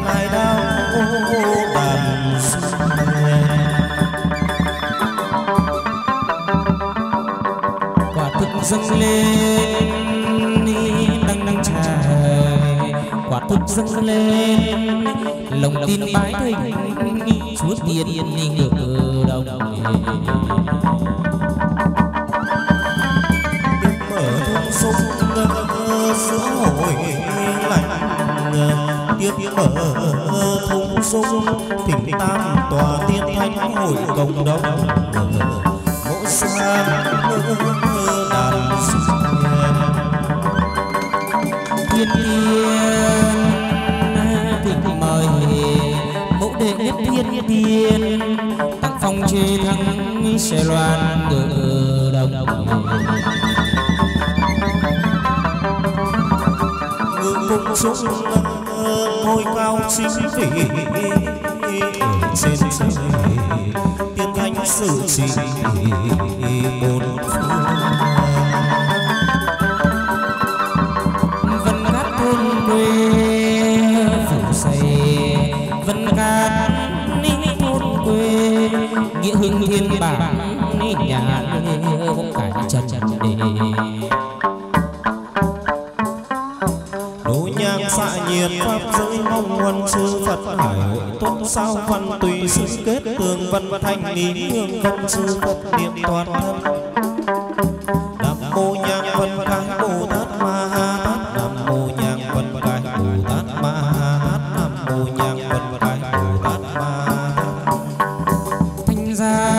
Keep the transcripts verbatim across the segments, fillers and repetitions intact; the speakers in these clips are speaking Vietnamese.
hai đao đàn quả thực dâng lên đăng đăng trải, quả thực dâng lên lòng tin bái thỉnh chúa tiên ngự đồng. mở thung sông giữa hồi lạnh, tiếp mở thung sông thỉnh tam tòa tiên thánh hội cộng đồng mỗi sáng đàn thiên tiên thỉnh mời mẫu đệ nhất thiên tiên tặng phong chê thắng sẽ loan ngự đồng. ngự cung súng ngôi cao chính vị ở trên trời tiên thánh sự chỉ bốn phương. Vân cát thôn quê phủ xây, vân cát thôn quê nghĩa hưng thiên bản nhà cải trần đề. Đỗ nhang xạ nhiệt pháp giới mong huân sư Phật hải hội tốt sao văn tùy sự kết tường văn thanh ní hương văn sư Phật niệm toàn thân. Nam mô nhang vân cái Bồ Tát Ma Ha Tát, Nam mô nhang vân cái Bồ Tát Ma Ha Tát, Nam mô nhang vân cái Bồ Tát Ma Ha Tát. Thanh gia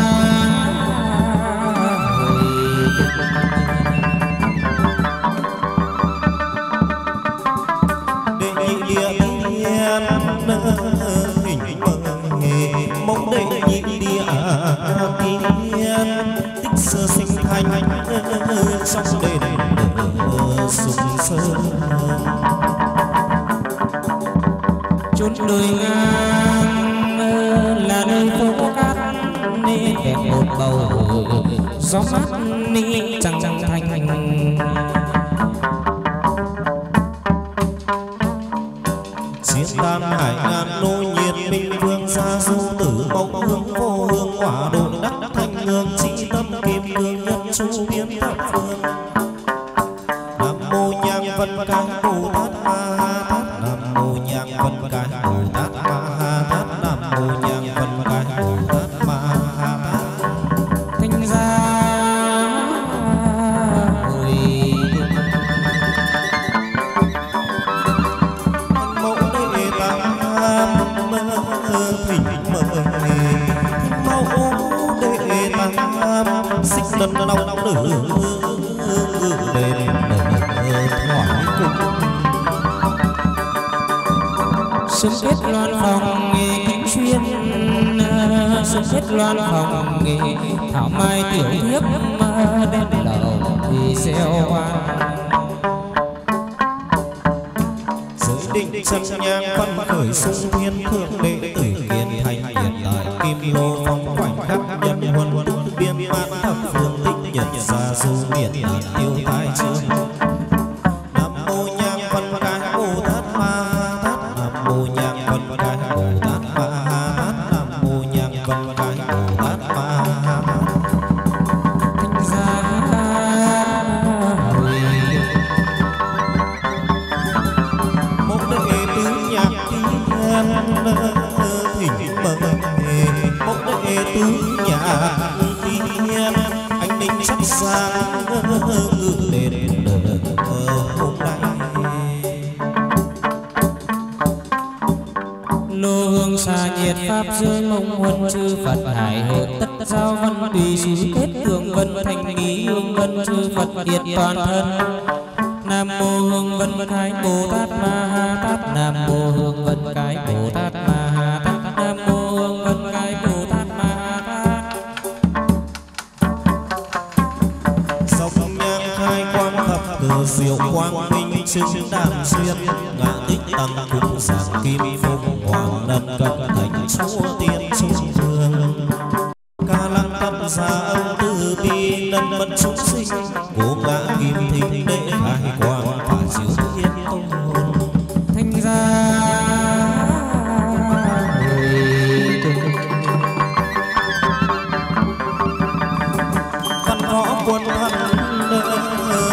mong đệ nhị địa tiên tích sơ sinh thành trong đền sùng sơn chốn đời ngang là nơi phố cát nên đẹp một bầu gió mát ni chẳng chẳng thành. chiến tam hải ngàn nô nhiệt minh vương gia du tử mong hương vô hương quả độ đắc thanh hương chỉ tâm kim cương nhân chu biến thập phương. Nam mô nhang vân cái Bồ Tát Ma Ha Tát, Nam mô nhang vân cái Bồ Tát Ma Ha Tát, Nam mô nhang vân cái Bồ Tát Ma Ha Tát. Thanh gia hồi mẫu đệ tam thỉnh mời mẫu đệ tam xích lần long nữ ngự đền thoại cung sớm kết loan phòng nghề kính xuyên, sớm kết loan phòng nghề thảo mai tiểu thiếp đen lầu thì xeo hoa. giới định chân nhang văn khởi sung thiên thượng đệ tử kiên thành hiện tại kim lô phong khoảnh khắc nhân huân túc biên mãn thập phương tích nhật gia du miệt nhật tiêu thái chương. Nam mô nhang văn cái Bồ Tát Ma Ha Tát, Nam mô nhang văn cái Bồ Tát Ma Ha Tát, Nam mô nhang văn cái Bồ Tát Ma Ha Tát. Thanh gia hồi mẫu đệ tứ nhạc tiên thỉnh mời mẫu đệ tứ nhạc tiên anh ninh sắc sang ngự đền hôm nay. nô hương xa nhiệt pháp giới mong huân chư Phật hải hội tất giao văn tùy suy kết tường vân thành nghi hương vân chư Phật điện toàn thân. Nam mô hương vân cái Bồ Tát Ma Ha Tát, Nam mô hương vân cái Bồ Tát Ma Ha Tát, Nam mô hương vân cái Bồ Tát Ma Ha Tát. Dọc nhang khai quang thập cờ diệu quang minh chứng đàn xuyên ngã tích tăng cung giảng kim phúc hoàng nâng cập thành chúa tiên trung vương. Ca lăng tâm gia ân từ bi nâng bật chúng sinh cố ngã kim thính đệ khai quang và chiếu thiên tôn. Thanh gia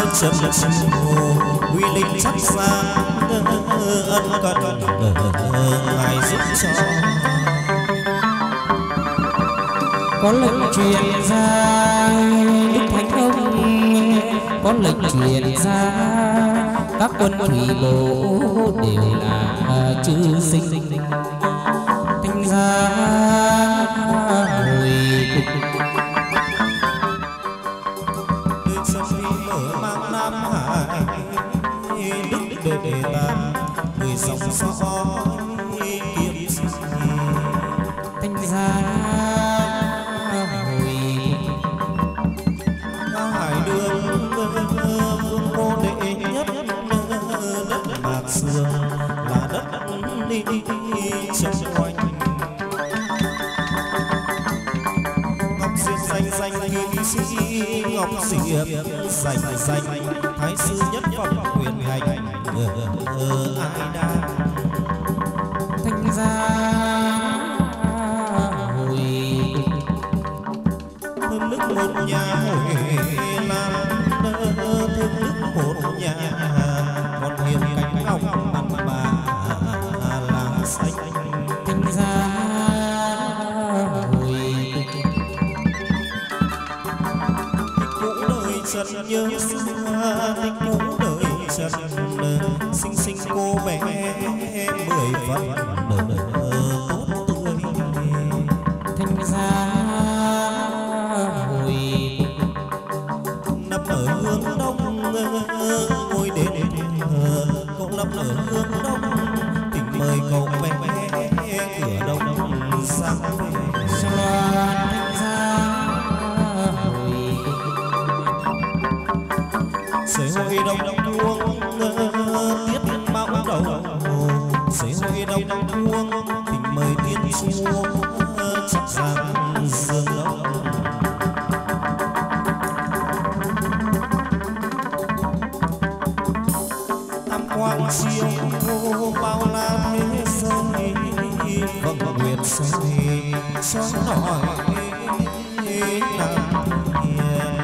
trần hồ uy linh sắc xa ân cần ngài giúp cho. Có lệnh truyền ra đức thánh ông, có lệnh truyền ra các quân thủy bộ đều là chư sinh. Thành ra hồi đức sông đi mở mang Nam Hải, đức đệ đệ ta người sống sói kiếm gì. thành ra Hải đường vương cô đệ nhất đất Bạc Sương là đất đi trong quanh. Ngọc Diệp danh danh kim sĩ, Ngọc Diệp danh danh thái sư nhất phẩm quyền hành ai đang. thành ra hồi Thơm nước một nhà hồi làm thơm nước một nhà còn hiền cánh ngọc mặt bà làm xanh. thành ra hồi Cũ đời trần nhớ xưa, thích cũ đời trần xinh xinh cô bé mười phần tốt tươi. thành ra hồi Nằm ở hướng đông ngồi đến cậu nằm ở hướng đông, tình mời cậu bé cửa đông sang về. thành ra hồi Sới hội đông đông buông tiết mão đầu, sới hội đông đông buông tình mời tiên chúa chắc rằng dương đông. Tam quang chiếu bao la thế giới, vầng nguyệt soi soi nổi nam hiền.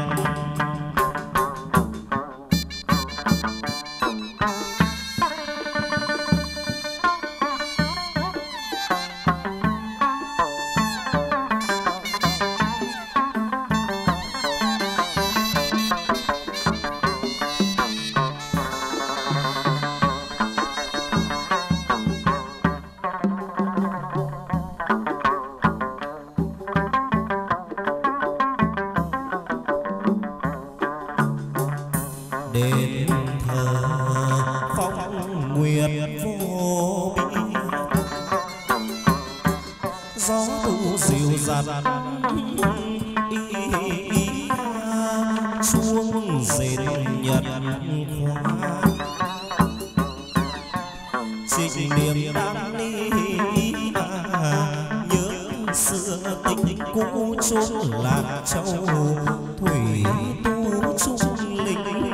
Đền thờ phong nguyệt vô biên, gió thu dịu dặt chuông dệt nhật khoa. Trịnh niệm đang đi nhớ xưa tình cũ chốn Lạc Châu, thủy tu trung linh.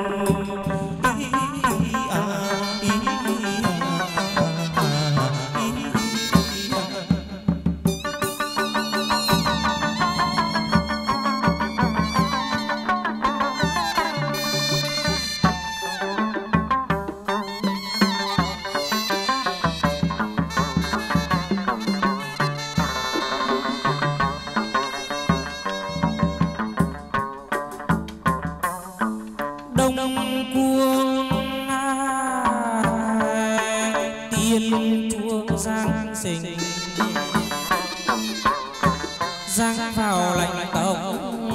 đông cuông tiên chúa giang sinh, giang vào lạnh tổng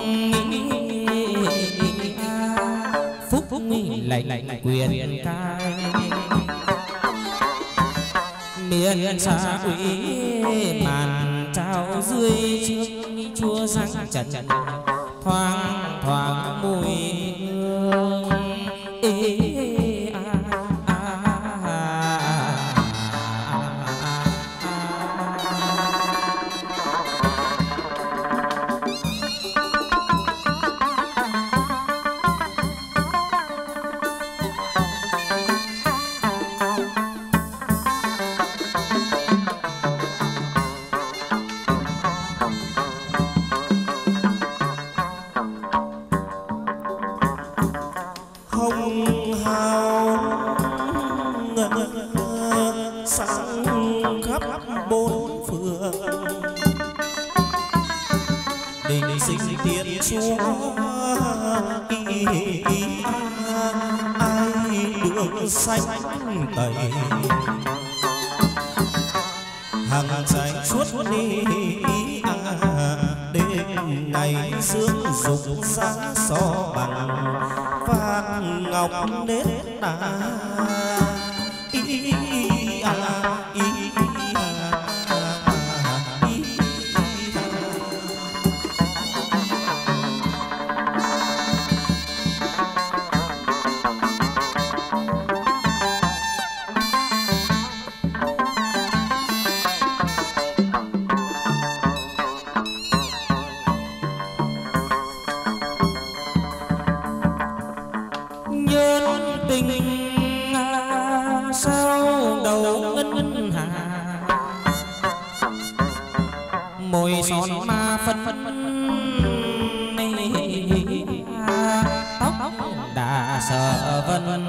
phúc lạnh lạnh quyền cai. Miền xa ủy màn trao dưới trước chúa giang trần thoáng thoáng mùi hương. Ê, à, à, à, chúa ý, ý, ý, ai được xanh tẩy hàng trái suốt đi à, đêm ngày sương dục sáng so bằng vàng ngọc nết đà ý, ý, à, ý, môi son ma phân phân tóc đã sợ vân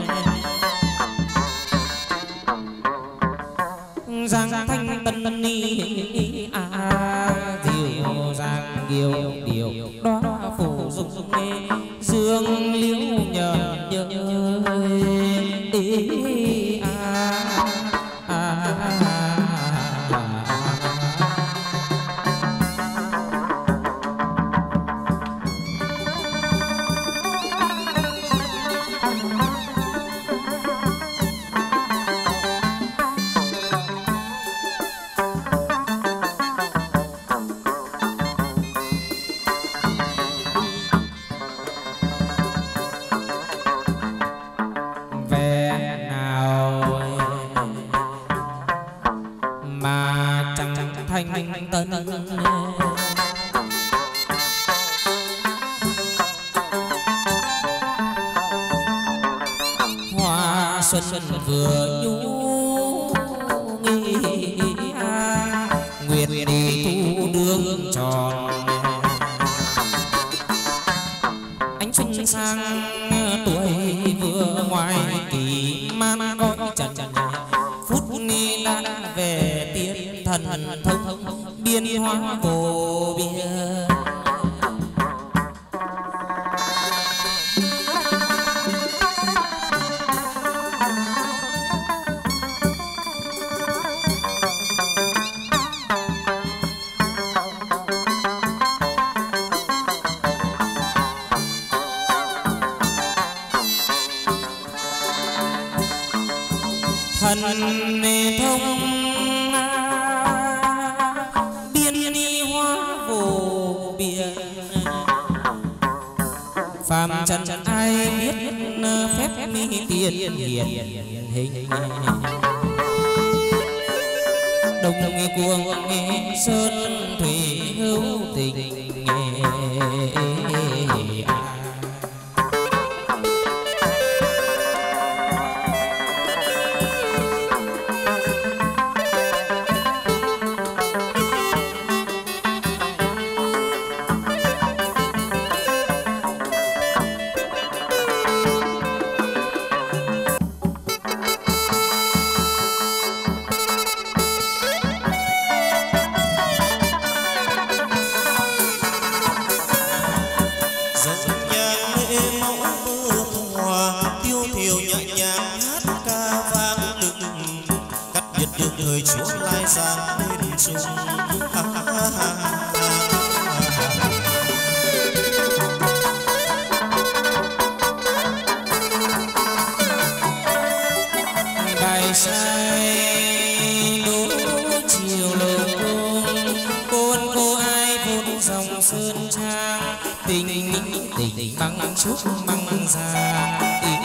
giang thanh tân ni a diệu giang diệu diệu đó phủ dung dung dương liễu nhờ nhờ ý a hoa xuân vừa nhú nghi nguyệt đi thu đường tròn ánh xuân sang tuổi vừa ngoài kỳ man gọi trần phút nghi đã về tiên thần thông biên hoa vô biên thần thông biên ni hoa vô biên phàm trần ai biết phép mi tiền hiển hình đồng cuồng sơn thủy hữu tình người chúa lai sang lên sung bài sai đố chiều lồng côn cô ai vốn dòng sơn trang tình tình băng trúc băng ra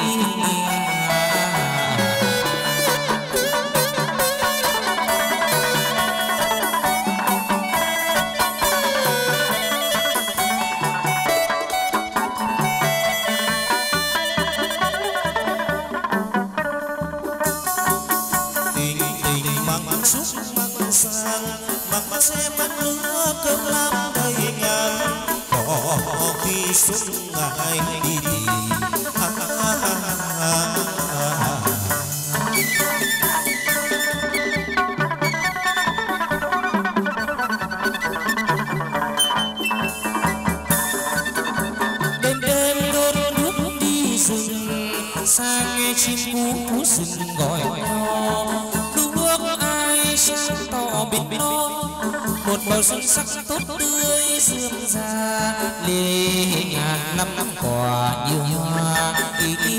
khi xúc ngại đi tìm à, à, à, à, à. sáng tỏ biết nó một màu xuân sắc tốt tươi rươm ra lê ngàn năm năm quả như hoa ý ý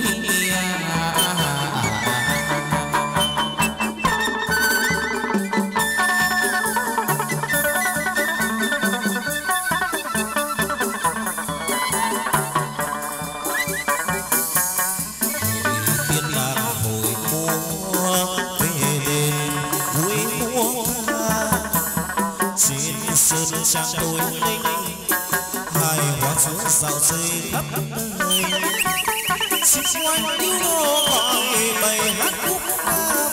trang tối linh hai hoa xuống dạo rơi khắp nơi xung quanh yêu đô gọi bày hát khúc ca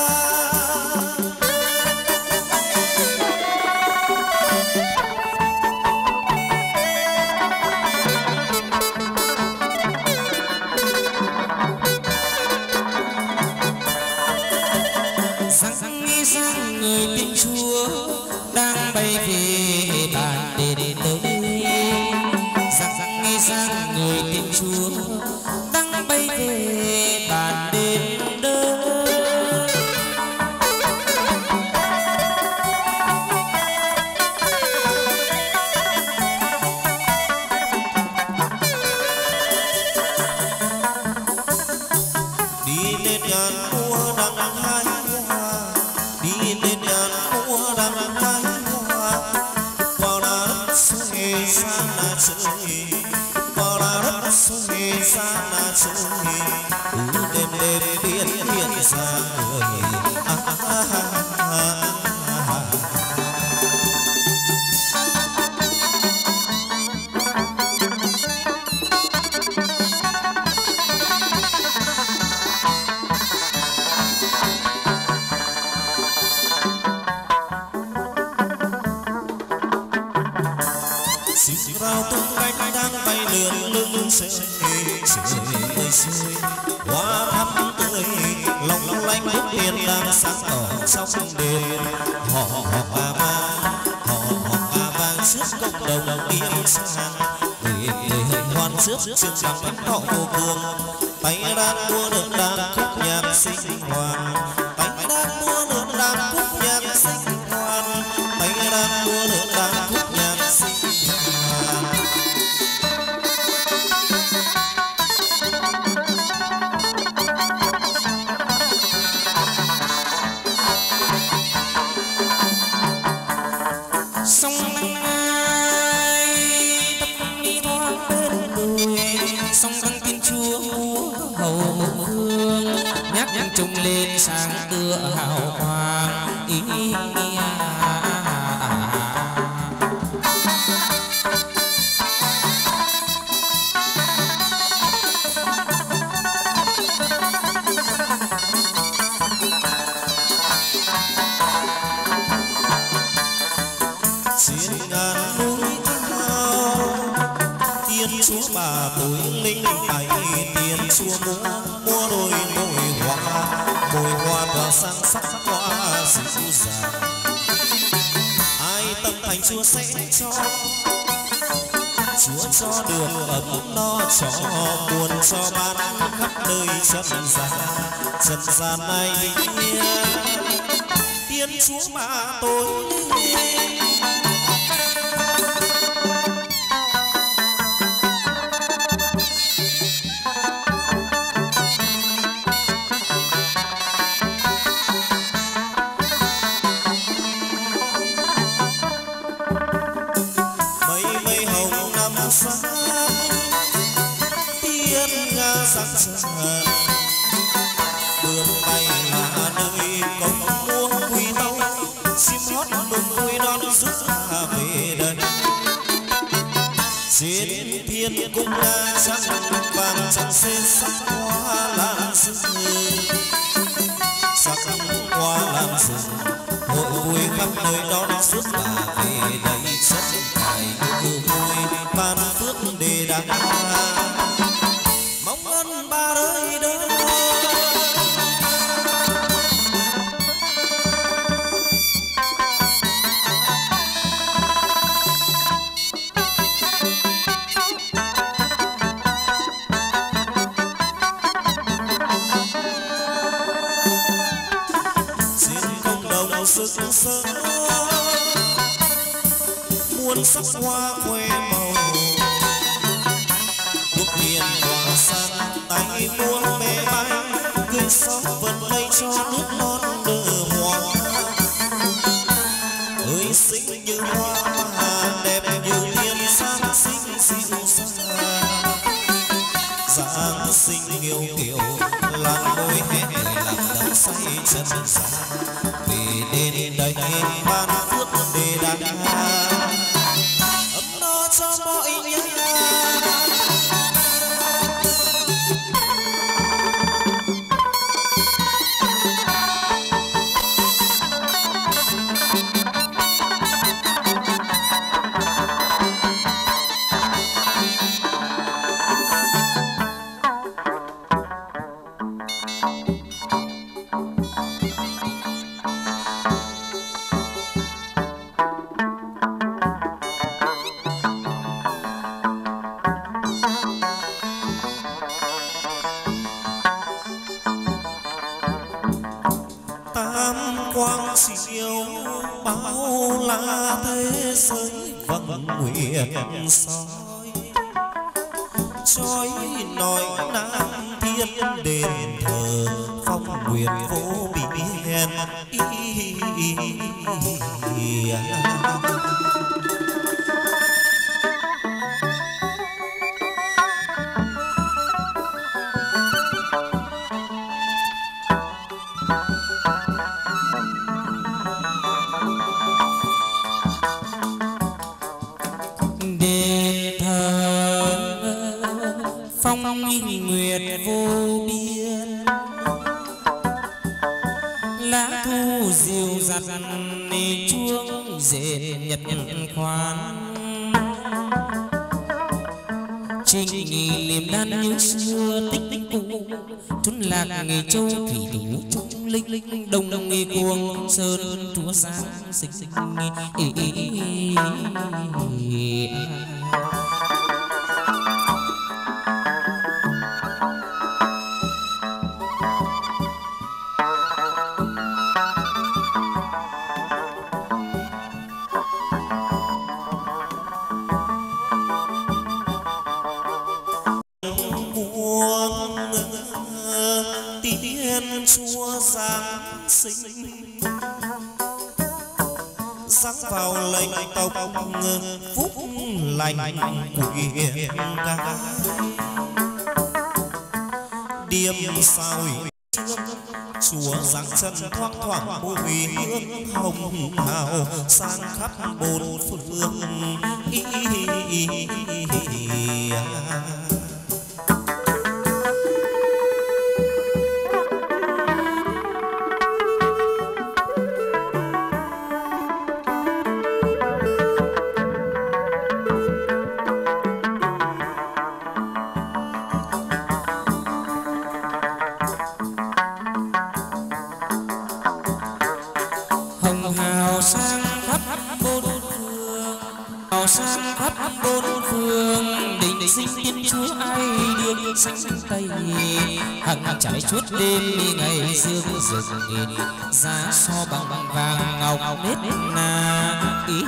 vang sang nghi sang người tin Chúa đang bay về bàn đền tới rằng rằng nghe rằng người tin Chúa đang bay về bàn đền đời đi lên ngàn mua đằng hai hoa đi lên ngàn mua đằng hai sana chơi qua đất xuôi sana chơi cứ đêm đêm biến hiện ra người à, à, à, à, à. Rao tung cánh đang bay lượn lưng sơi sơi ơi sơi hoa thắm tươi lòng long lanh bước tiền đang sáng tỏ trong đền họ họ à vang họ họ à vang trước cộng đồng yên sang người người hân hoan trước trường bằng bánh thọ vô cường tay đang mua được đàn khúc nhạc sinh hoàng tay đang mua được đàn khúc nhạc sinh hoàng tay đang mua được đàn khúc nhạc sinh sông Lăng Ai tấp mi thoáng bên đồi sông Lăng tin Chúa hầu hương nhắc trông lên sáng tựa hào quang ý trên ngàn núi cao tiên chúa bà tối linh bày tiên chúa múa mua đôi môi hoa môi hoa tỏa sáng sắc hoa dịu dàng ai tâm thành chúa sẽ cho chúa cho được ấm no cho buồn cho ban khắp nơi trần gian trần gian này tiên chúa bà tối tiên nga sáng sớm đường bay là nơi công múa quy tâu chim hót mừng vui đón rước ta về đây trên thiên cung nga trắng vàng trắng xê sắc hoa lan rừng sắc hoa lan rừng hội vui khắp nơi đón rước ta về đây chất thải vui ban phước đề đăng mong ơn ba đời đời trên cộng đồng vào rực rỡ muôn sắc hoa khoe màu cuộc hiền hòa sang tay muôn bé bay cười gió vần mây cho nước non nở hoa ơi xinh như hoa mà đẹp như thiên sáng xinh dịu dàng dáng xinh yêu kiều làn môi hé người làm đắm say chân xa về đến đây ban phước để đàn ấm no cho mọi nhà. Nguyện soi chói nói nam thiên đền thờ phong nguyện vô biên nguyệt vô biên lá thu diều dặt chuông dệt nhật khoan trình nghị liềm đan như xưa tích tích cũ trốn lạc nghề châu thủy thủ trung linh linh đông đông nghề cuồng sơn chúa sáng xinh xinh vào lệnh tộc phúc lành quyền ca điềm soi chúa giáng chân thoang thoảng mùi hương hồng hào sang khắp bốn phương ý, ý, ý, ý, ý. Sang khắp bốn phương đình sinh tiên chúa ai đưa xanh xanh tây hằng trải chuốt đêm ngày dương rực giá so bằng vàng ngọc nết na ý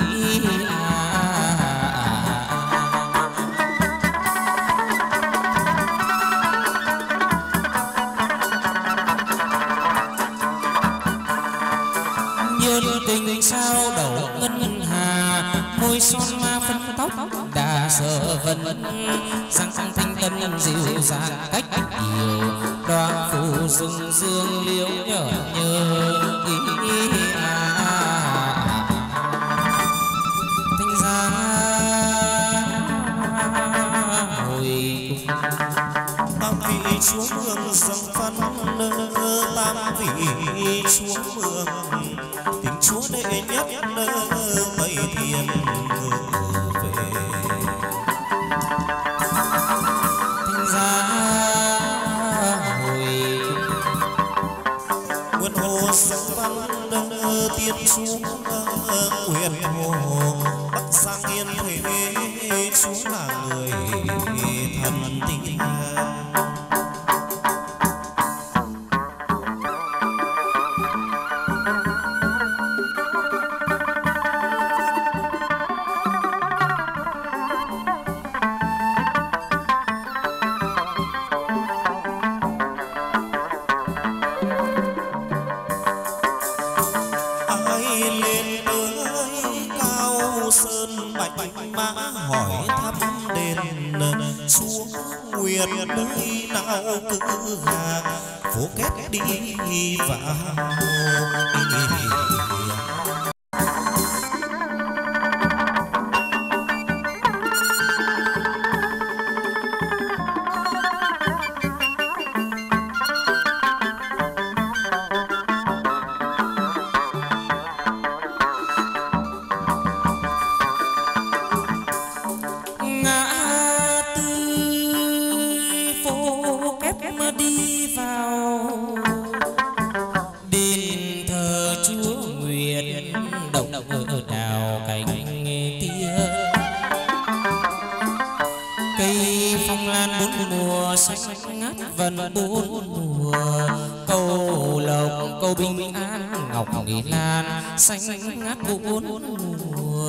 nhơn tình sao đầu ngân ngân hà môi son ma phân tóc đà sợ vân sang sang thanh tân dịu dàng cách nhiều đoan phù rừng dương liễu nhở nhớ ý, ý, ý à, thanh ra hồi tam vị chúa mường dâng phân tam vị chúa mường tình chúa đệ nhất tây thiên về thanh ra hồi quân hồ sông văn tiên chúa quyền hồ bắc sang yên thế chúa là người thần tình lên tới cao sơn bạch mã hỏi thăm đền xuống nguyệt nơi nào cứ hàng phố kết đi vào. Vần bốn mùa cầu lộc cầu bình an ngọc nghỉ lan xanh ngát bốn mùa.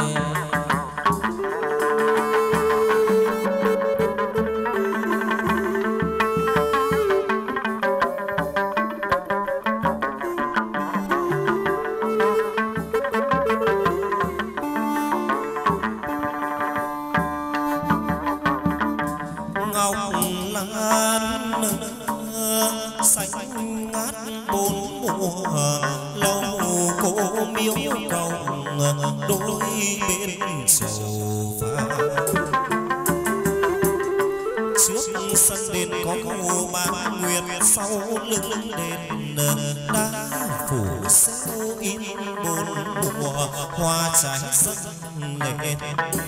Hoa trái sắc nền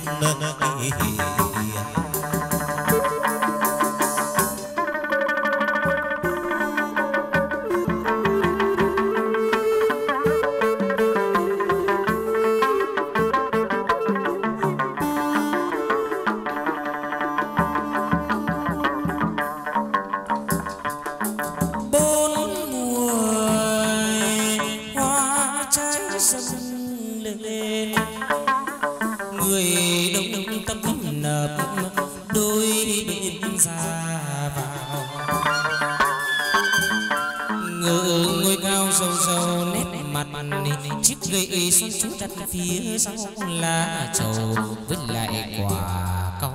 phía sau lá trầu với lại quả cau.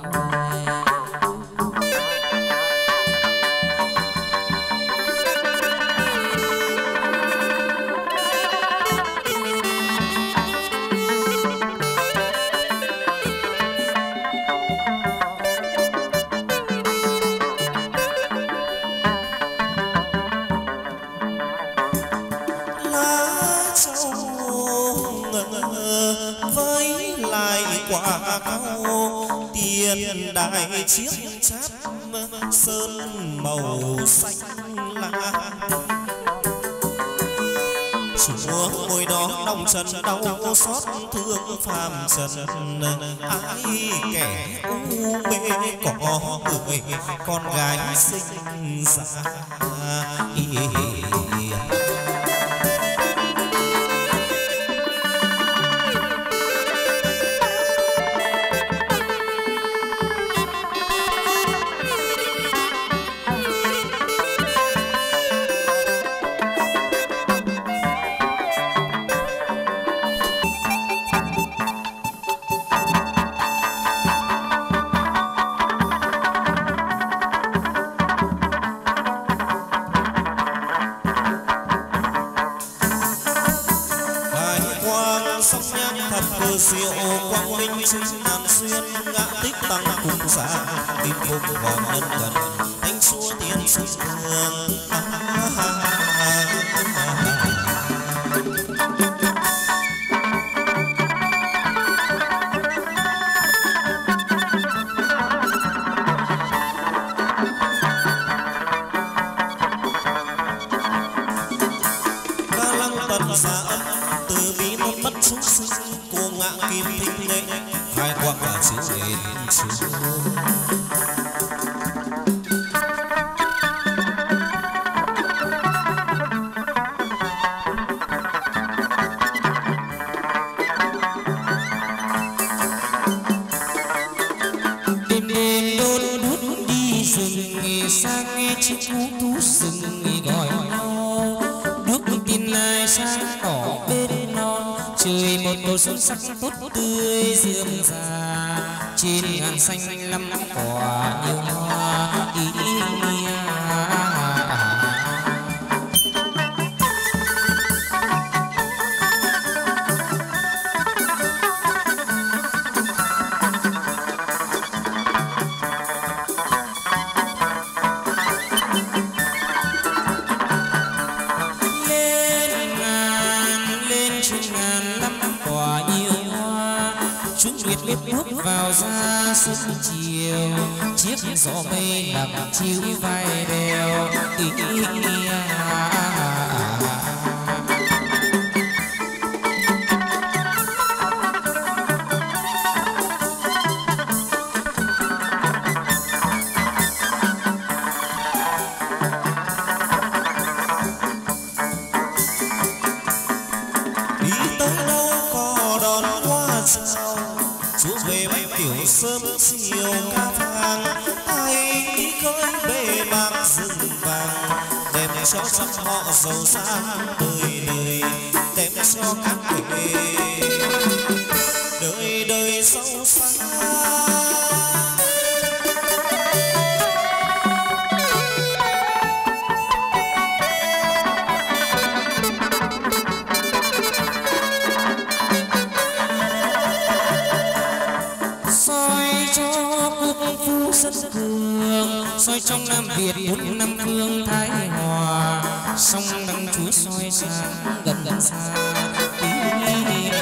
Tiền đại chiếc cháp sơn màu xanh lá, chúa ngồi đó đong trần đau xót thương phàm trần. Ai kẻ u mê có người con gái xinh xa. Diệu quang minh chính nam xuyên ngã tích tăng cùng xa kim phục hoàng nhân gần thánh chúa tiên sư hương. Ca lăng tận xa từ bí một mất chúng sinh ngã kim thinh nghệ khai quang cả chữ đền chúa. Đêm đêm đôn đút đi rừng sang nghe chiếc cú tú rừng gọi nhau nước tin ai sáng tỏ bên trời một màu xuân sắc tốt tươi rượm rà, trên ngàn xanh lắm cỏ nhiều hoa ý nghĩa. Bước vào ra sớm chiều, chiếc gió mây nằm chiếu vai đèo ý nghĩa. Sớm chiều ca vàng tay cưỡi bề bạc rừng vàng, đem cho trăm họ giàu sang đời đời, đem cho các người đời đời giàu sang. Soi trong Nam Việt bốn năm phương thái hòa, sông đăng chúa soi sáng gần gần xa ý nghĩa.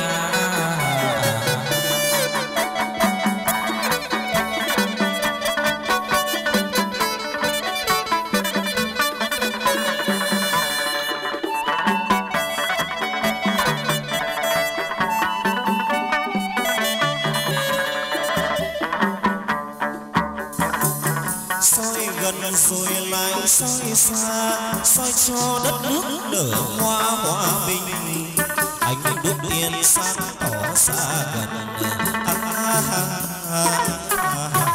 Rồi lại soi xa, soi cho đất nước nở hoa hòa bình, ánh đốt tiền sáng tỏ xa gần. À, à, à, à, à.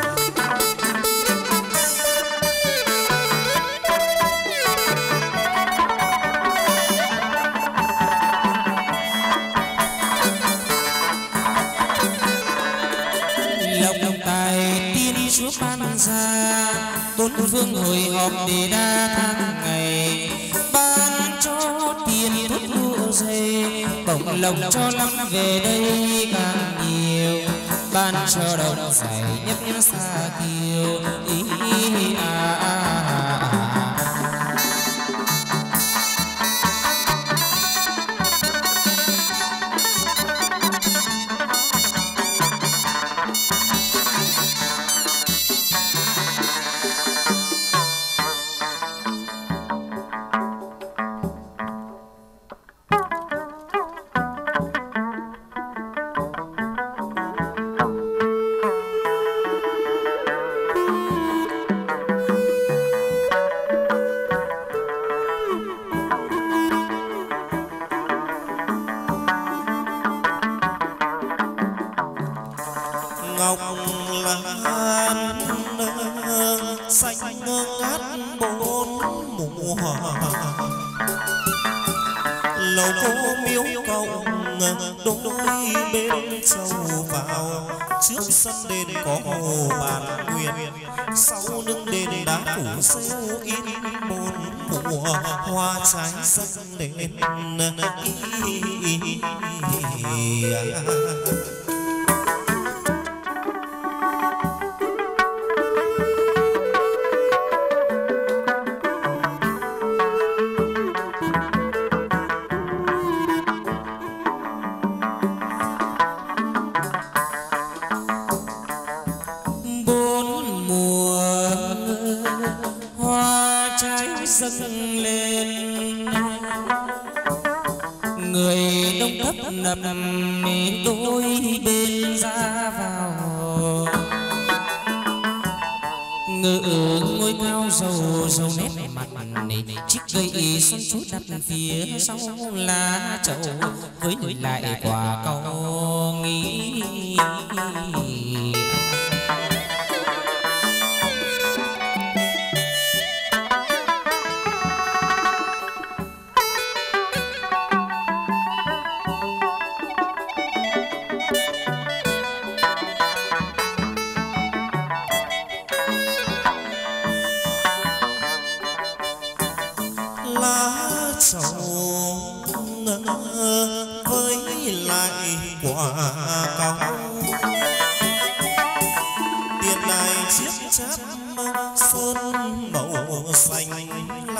Lộc tài tiên Chúa ban ra, bốn phương hồi họp để đa tháng ngày, ban cho tiền thuốc lúa dày, bổng lộc cho lắm về đây càng nhiều, ban cho đồng giải nhất xa kiều ý à, à, à, à. Ngọc lan xanh ngát bốn mùa, lầu cô miếu cầu đôi bên châu vào, trước sân đền có hồ bàn nguyệt, sau lưng đền đá phủ rêu in bốn mùa hoa trái dâng lên. Dâng lên người đông tấp nập đôi bên ra vào, ngự ngôi cao dầu dầu nét mặt này, chiếc cây xuân chút đặt phía sau lá chậu, với lại quả cầu nghĩ. với lại quả cao tiền đài chiếc cháp sơn màu xanh lá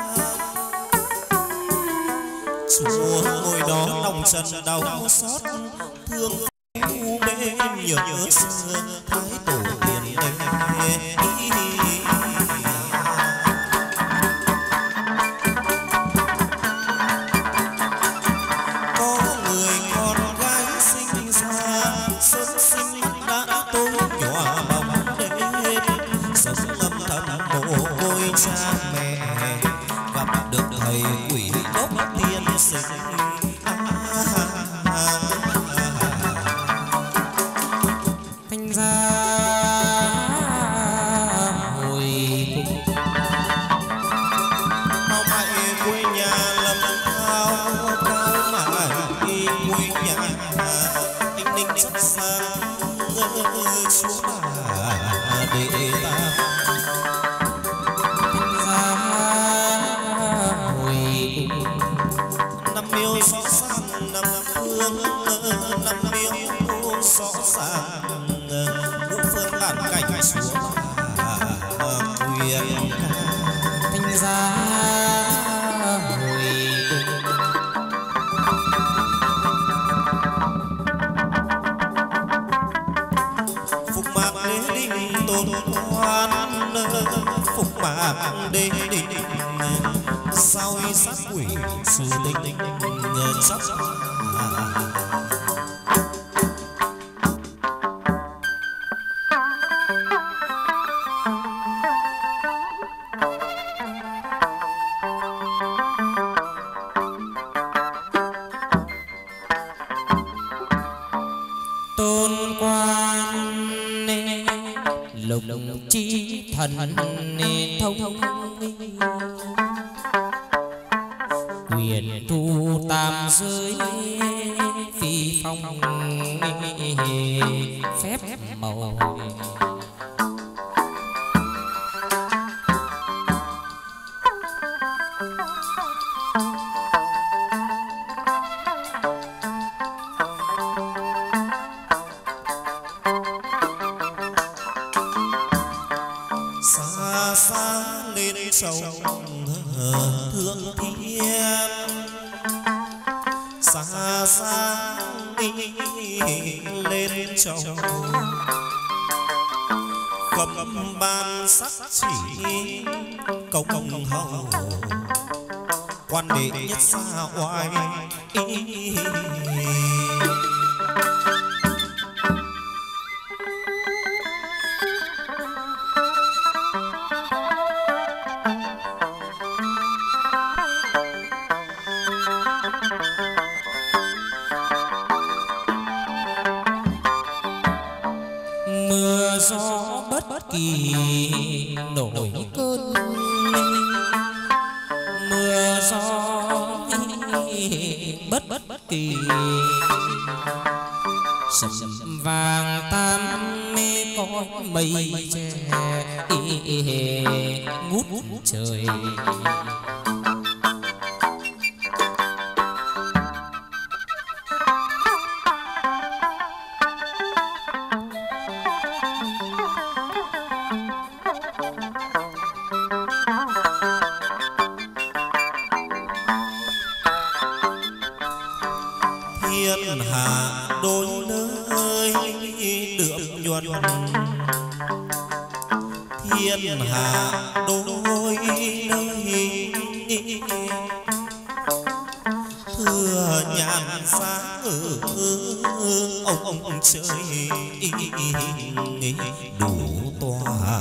chúa ngồi đó lòng trần đau xót thương bên nhớ xưa thái tổ tiền đây cha mẹ gặp được thầy quỷ đốc tiên sinh thành ra hồi cùng mau mày quê nhà lầm cao cao mãi quê nhà anh ninh rất xa chúa bà để ta rõ ràng năm phương năm miếu rõ ràng ngũ phương bản cảnh xuống quyền thành ra hồi phục mạc đế đình tôn quan phục mạc đế đình sao y sát quỷ sư tinh chắc tôn quan lục chi thần thông quyền thu tam giới phi phong phép màu xa xa lên sông thương thiên xa xa lên trầu cầm ban sắc chỉ công công hầu quan đệ nhất xa oai mưa gió bất kỳ nổi cơn mưa gió bất bất kỳ sầm vàng tam mê có mây che ngút trời thiên hạ đôi nơi đượm nhuần thiên hạ đôi nơi thừa nhàn sáng ở ông ông ông chơi đủ tòa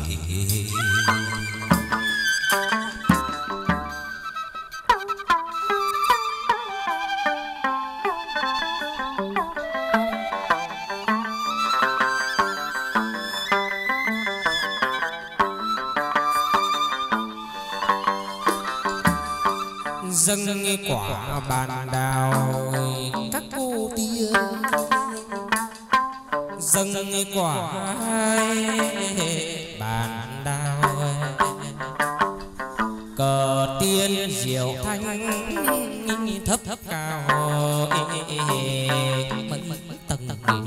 dâng quả bàn đào các cô tiên dâng quả bàn đào cờ tiên diệu thanh thấp thấp cao mấy tầng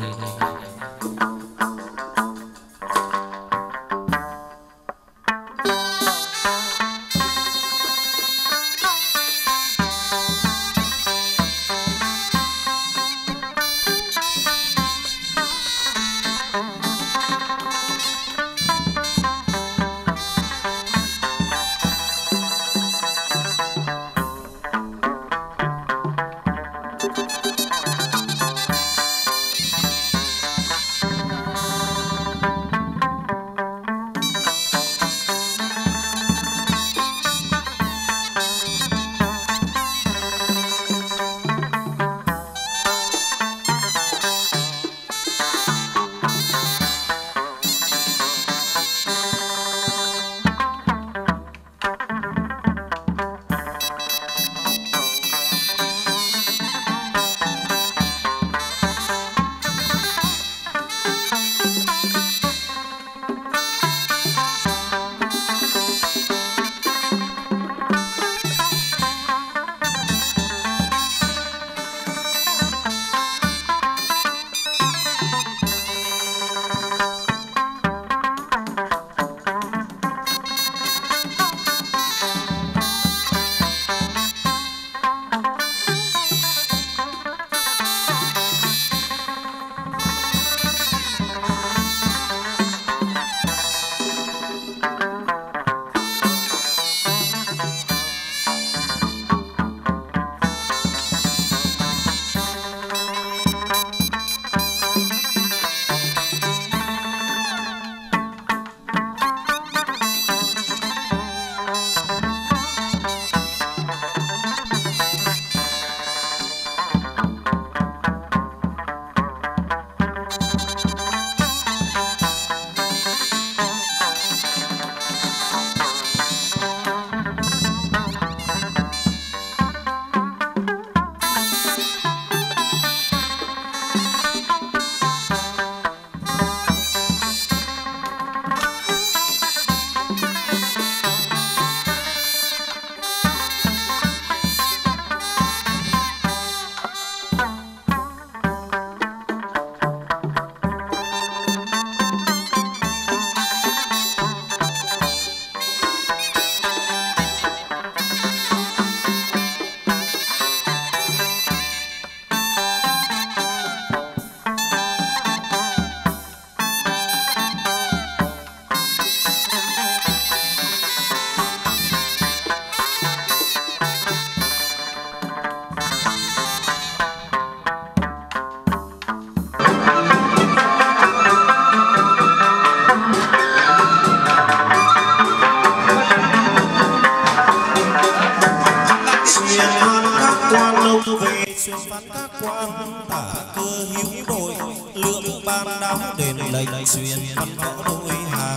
xuyên văn võ đôi hàng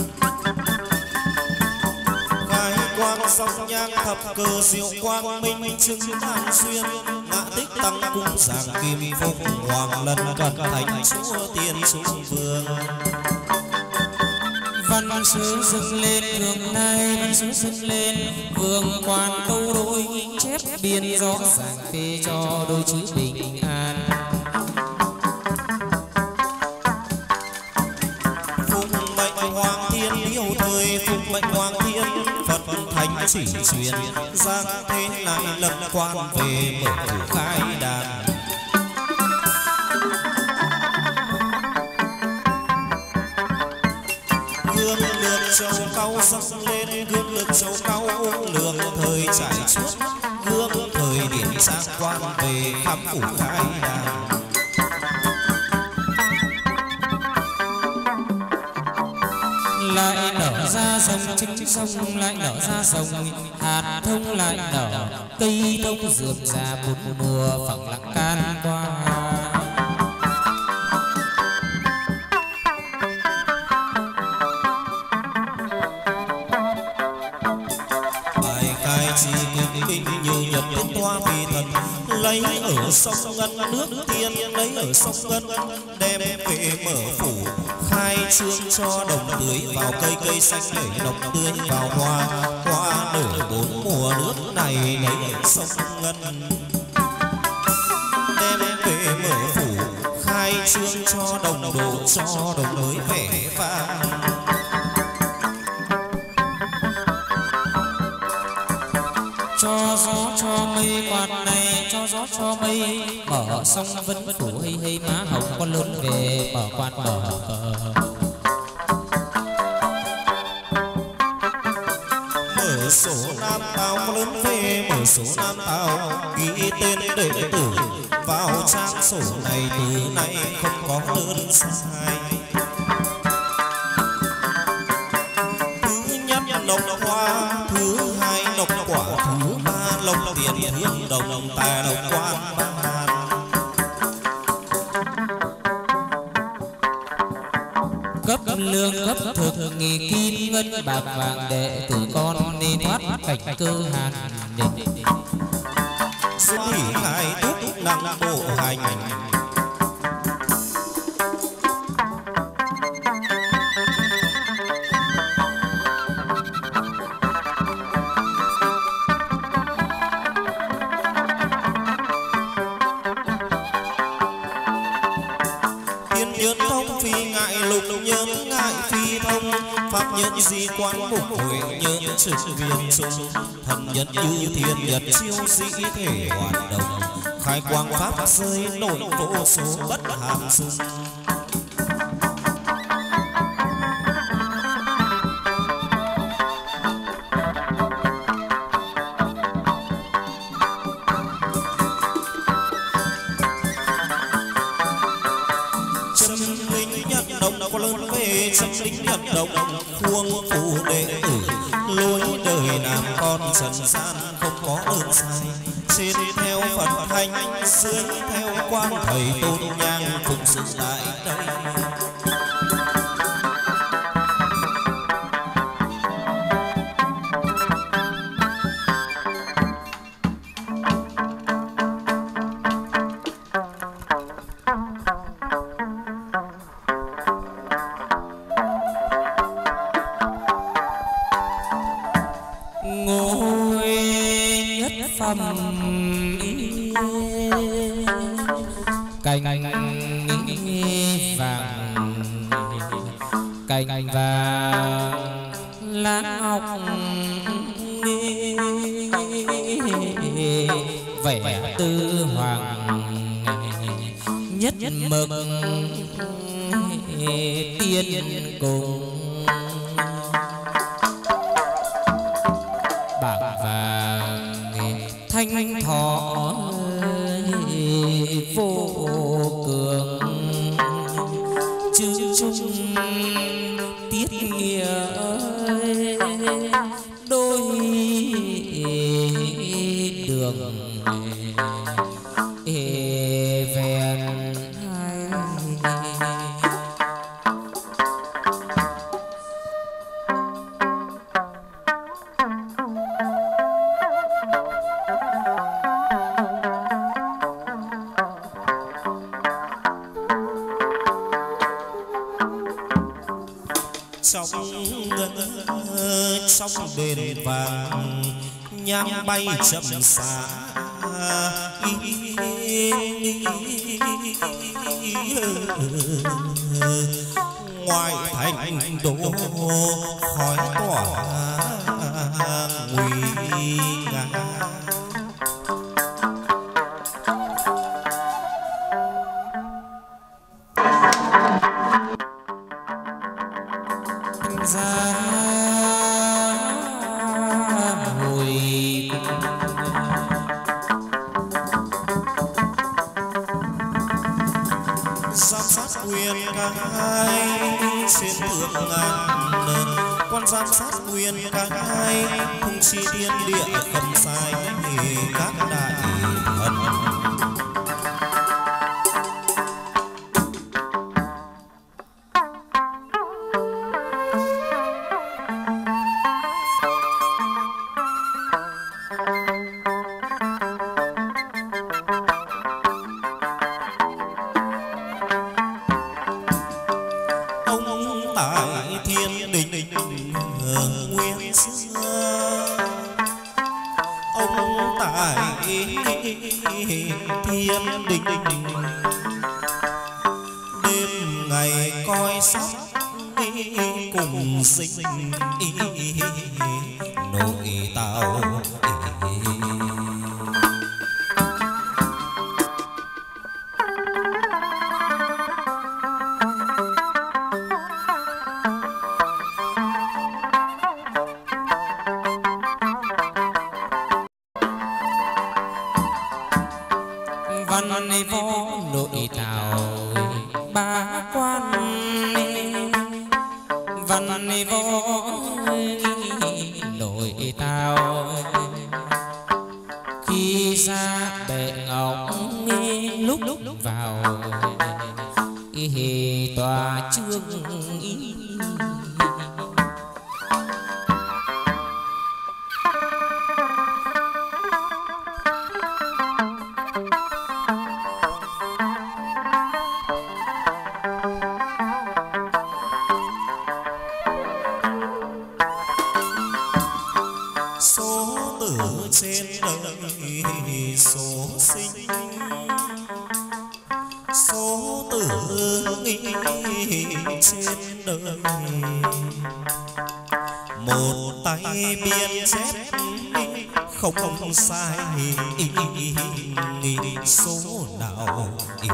khai quang song nhang thập cờ diệu quang minh chứng đan xuyên ngã tích tăng cung giảng kim phúc hoàng lần cận thành chúa tiên xuống vương văn sứ dâng lên thường nay văn sứ dâng lên vương quan câu đối chép biên rõ ràng phê cho đôi chữ bình an Hoàng thiên yêu thời phục mệnh Hoàng thiên Phật thánh chỉ truyền giang thế lại lập quan về mở phủ khai đàn gương lược châu cao dâng lên gương lược châu cao lượng thời trải chuốt gương thời điển sang quan về khắp phủ khai đàn lại nở ra sông chính sông lại nở ra sông hạt thông lại nở cây thông rượm ra bốn mùa phẳng lặng can qua bài khai chi kinh kinh như nhật thiên toa vì thần lấy ở sông ngân nước tiên lấy ở sông ngân đem về mở phủ khai trương cho đồng tưới vào cây, cây xanh để đồng tưới vào hoa, hoa nở bốn mùa nước này nấy sông ngân. Đem về mở phủ khai trương cho đồng độ, cho đồng mới vẻ vang. Cho gió cho mây quạt này, cho gió cho mây mở sông vẫn phủ hay hay má hồng con lớn về mở quạt mở. Mở sổ nam tao con lớn về, mở sổ nam tao ghi tên đệ tử vào trang sổ này, từ nay không có đơn sai. Thứ nhất lộc hoa, thứ hai lộc quả, thứ ba lộc tiền hương đồng, tài lộc quan ban. Cấp lương cấp thực nghỉ kim ngân bạc vàng đệ tử con nên thoát cảnh cơ hàn. Xuân hỷ khai túc năng bộ hành, nhân ngại phi thông pháp nhân di quan mục huệ nhân trực viên trung thần nhân như thiên nhật chiêu sĩ thể hoạt động khai quang pháp rơi nổi vô số bất hàm dung. Có lớn về trăm lính nhận động khuôn phụ đệ tử lối đời làm con trần gian không có ơn sai. Trên theo Phật hành dưới theo quan thầy tôn nhang cùng sự lại đây. Cành vàng cành vàng lá ngọc vẻ tư hoàng nhất mực tiên cùng bạc vàng thanh thọ vô cường chữ chung tiết nghĩa đôi đường ven trong đền vàng nhang bay chậm xa ngoài thành đổ khói tỏa nguy nga. Giám sát nguyên cái không chi thiên địa không sai các đại thần. Ông phải thiên đình, đêm ngày coi sóc cùng sinh nội tao. Văn võ nội tào ba quan, văn võ nội tào khi ra bệ ngọc lúc lúc vào tòa trương. Trên đời số sinh số tử trên đời, một tay biên chép không không sai số nào.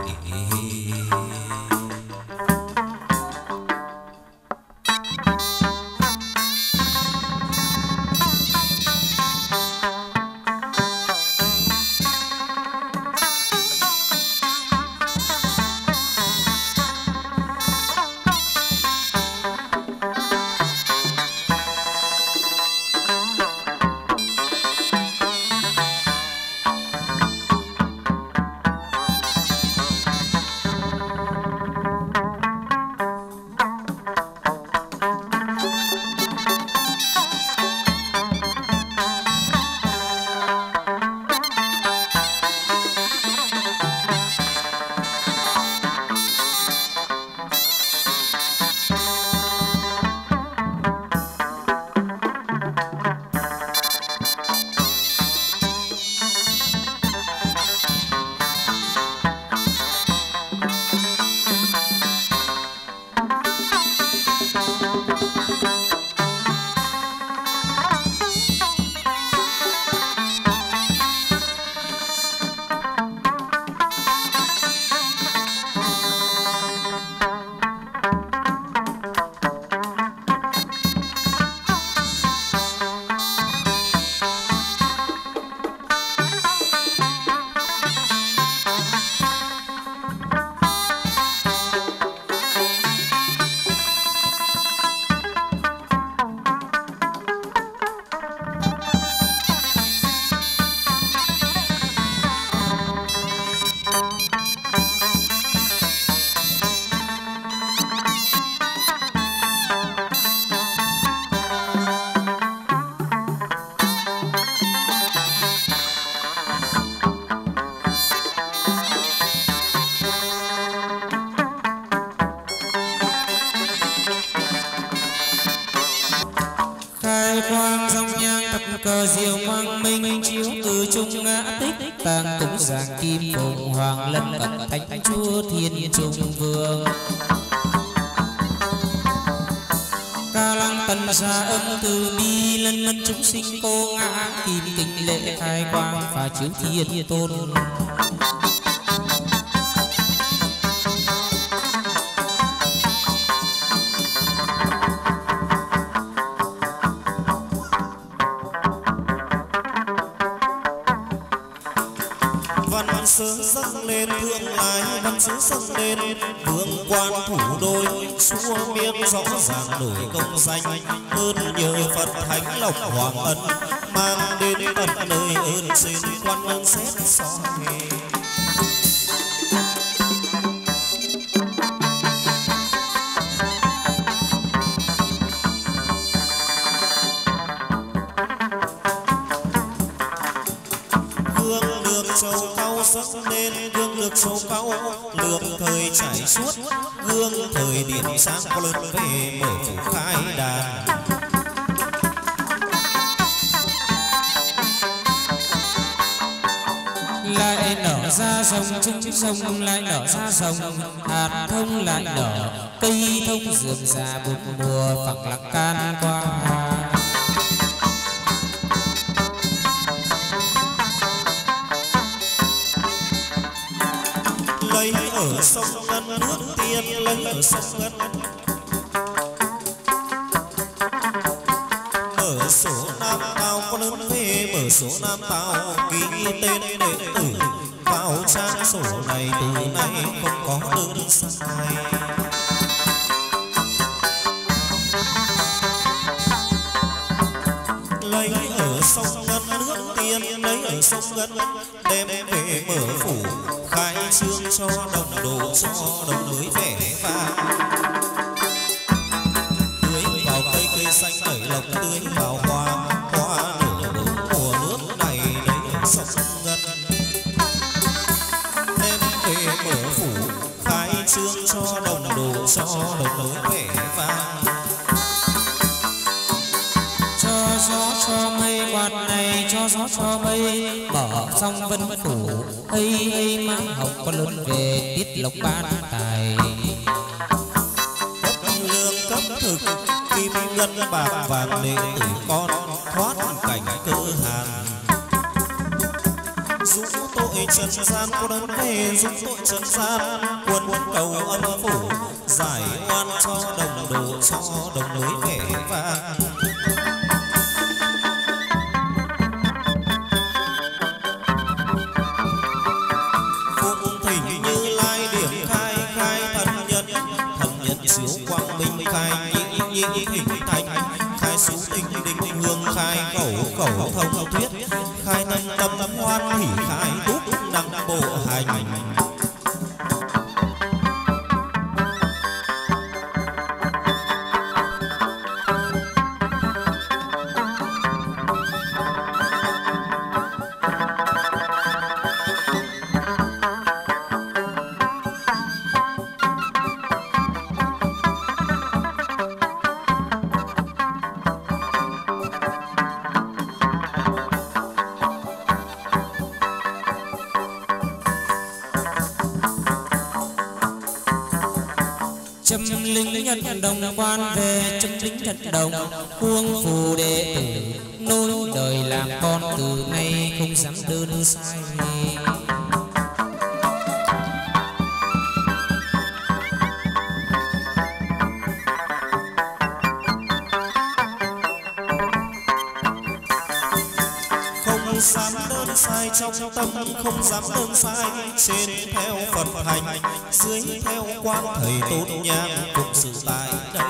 quang dòng nhang thập cờ diệu quang minh chiếu từ trung ngã tích tàng tụng giảng kim phụng hoàng lân cận thánh chúa thiên trung vương ca lăng tần xa âm từ bi lân lân chúng sinh cô ngã kim tịnh lệ khai quang và chiếu thiên tôn. Văn sứ dâng lên thượng ái, văn sứ dâng lên vương quan thủ đôi, xua miếng rõ ràng đổi công danh ơn nhờ Phật thánh lộc hoàng ân, mang đến tận nơi ơn xin quan ơn xét soi. Sắc lên gương được sâu cao lượng thời chảy suốt, gương thời điện sáng có lớn về mở phủ khai đàn. lại nở ra rồng, trứng rồng lại nở ra rồng, hạt thông lại nở, cây thông rườm rà bốn mùa phẳng lặng can qua. Lấy ở sông Ngân nước tiên, lấy ở sông Ngân. Mở số Nam Tao có lớn thế, mở số Nam Tao ký tên đệ tử vào trang sổ này, từ nay không có đơn sai. Lấy ở sông Ngân nước tiên, lấy ở sông Ngân đem về mở phủ khai trương cho đồng đồ, cho đồng mới vẻ vang. Tưới vào cây, cây xanh nảy lộc, tưới vào hoa, hoa nở bốn mùa nước này, lấy ở sông Ngân đem về mở phủ khai trương cho đồng đồ, cho đồng mới vẻ vang. Gió cho mây quạt này, cho gió cho mây mở xong vân phủ, hay hay mang học con lớn về tiết lộc ban tài. Cấp lương cấp thực kim ngân bạc vàng, đệ tử con thoát cảnh cơ hàn. Dũng tội trần gian có đấng về, dũng tội trần gian quân quân cầu âm phủ, giải oan cho đồng đồ, cho đồng mới vẻ vang. Chiếu quang minh khai nhị nhị hình thành, khai số tình định hương, khai khẩu khẩu thông thuyết, khai tâm tâm tâm hoan hỷ, khai túc năng bộ hành. Châm linh nhận đồng quan về, châm linh nhận đồng huông phù đệ tử, nối đời làm con từ nay không dám đơn sai. Không dám đơn sai trong tâm, không dám đơn sai trên theo Phật hành, dưới theo quan thầy tôn nhang cùng sự tại đây.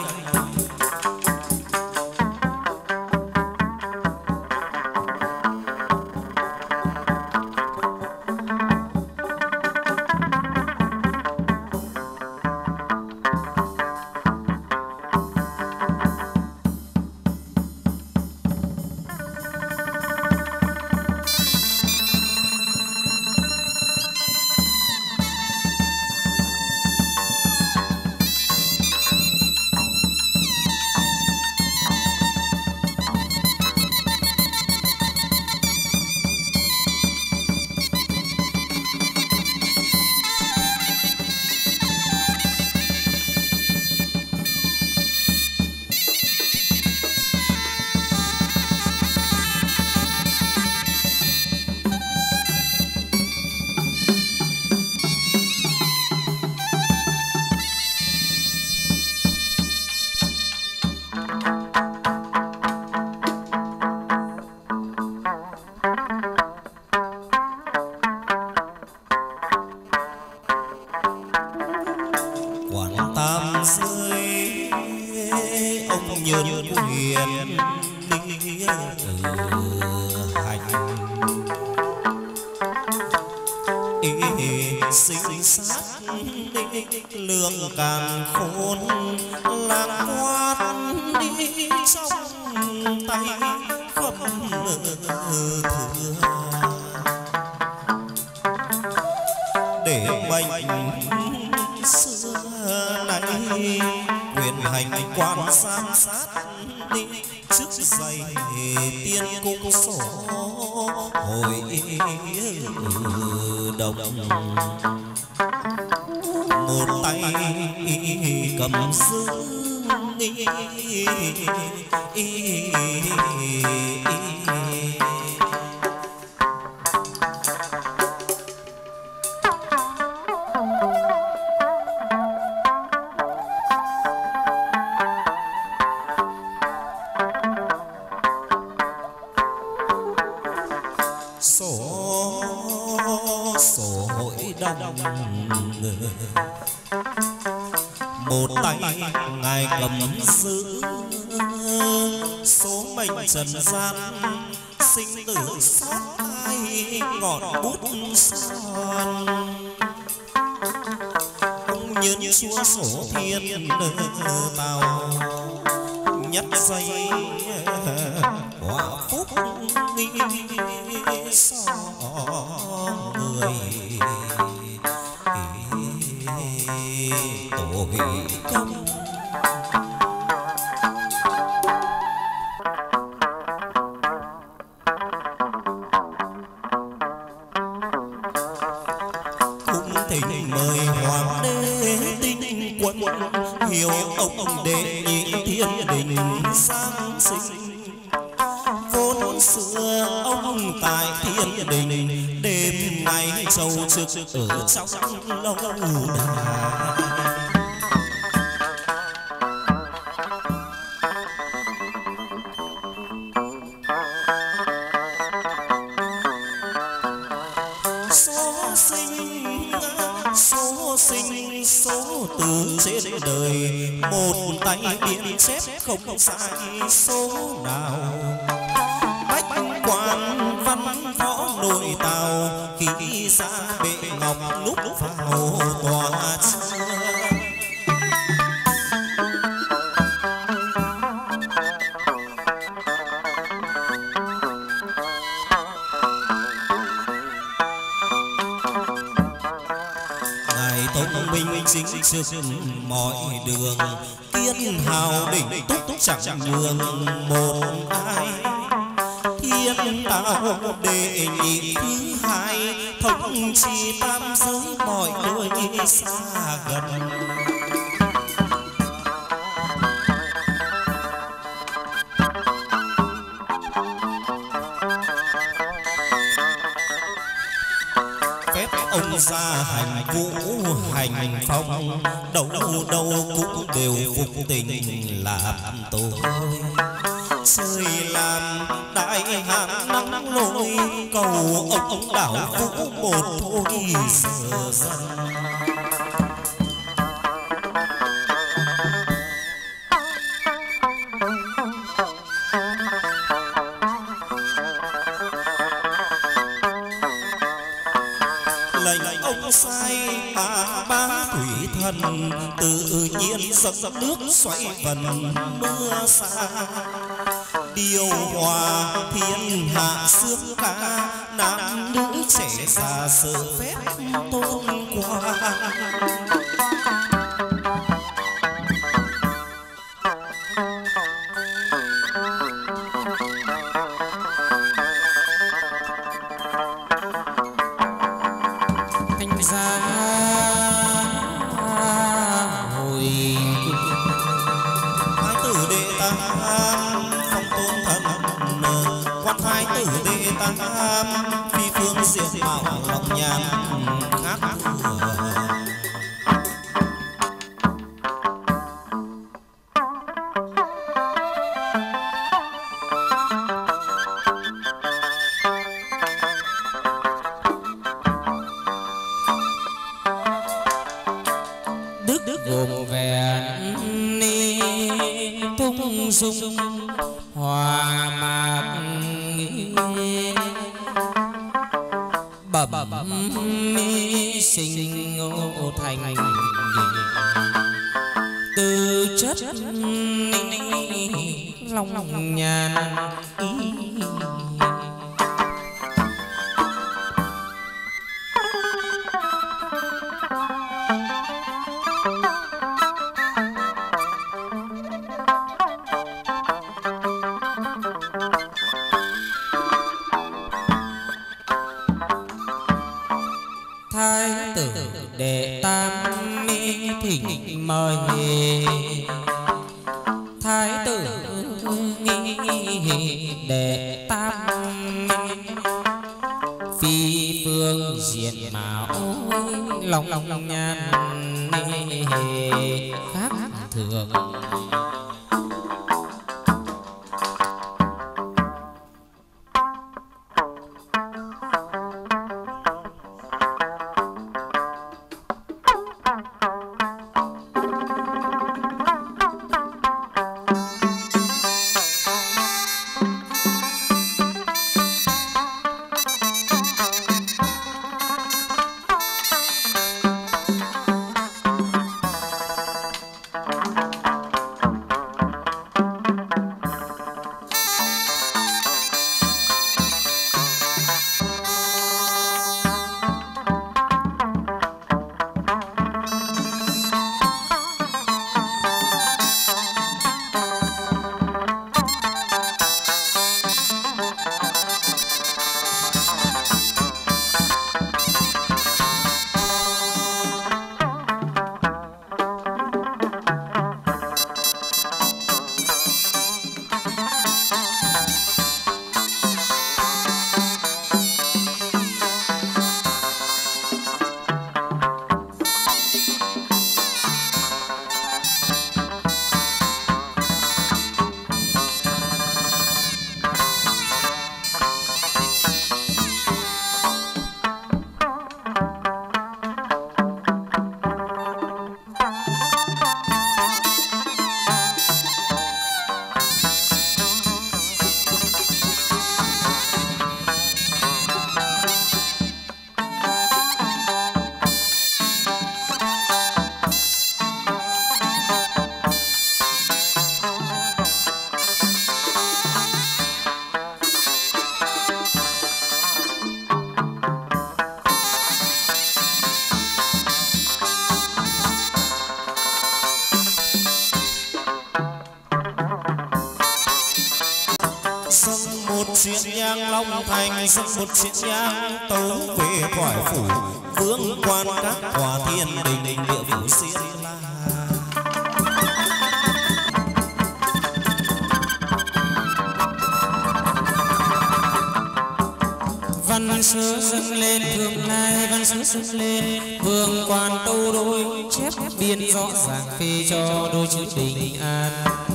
nhơn quyền lý hành ý sinh sát lương càng khôn làm quan đi trong tay khắp thừa để bệnh sự xưa nay quyền hành quan san sát đi trước giày tiên cung sổ hồi đồng một tay cầm giữ một tay ngài cầm giữ số mệnh trần gian sinh tử xót ai ngọn bút son cũng như chúa sổ thiên tàu nhất giây quả phúc so người tội công. Cũng thỉnh mời hoàng đế tinh quân hiểu ông đệ nhị thiên đình giáng sinh. Vốn xưa ông tại thiên đình đêm ngày châu trực ở trong lâu đài. Số sinh số tử trên đời một tay biên chép không sai số nào. Bách quan văn võ nội tàu khi ra bệ ngọc lúc vào tòa trưa. Tống minh chính trực mọi đường tiên hào đỉnh túc chẳng nhường một ai. Thiên đạo đệ nhị thứ hai thống trị tam giới mọi người xa gần. Ông ra hành vũ hành phong đâu đâu cũng đều phục tình làm tôi. Trời làm đại hạn nắng lôi cầu ông đảo vũ một thôi giờ dần. Sai à ba thủy thần tự nhiên dâng nước xoay vần mưa xa. Điều hòa thiên hạ sướng ca nam nữ trẻ già sự phép tôn qua. Thái tử đệ tam phi phương diệu mạo ngọc nhàn khác thừa. Đức Đức gồm vẹn ni tung dung hòa mạc bẩm mi sinh ngô thành từ chất lòng nhàn. thái tử đệ tam mi thỉnh mời thái tử đệ tam phi phương diện mạo lòng lòng nhan khác thường. Xiên nhang Long Thành dâng một xiên nhang tấu về cõi phủ vương quan các tòa thiên đình địa phủ xiên la. Văn sớ dâng lên thượng lai văn sớ dâng lên vương quan tâu đôi chép biên rõ ràng phê cho đôi chữ bình an.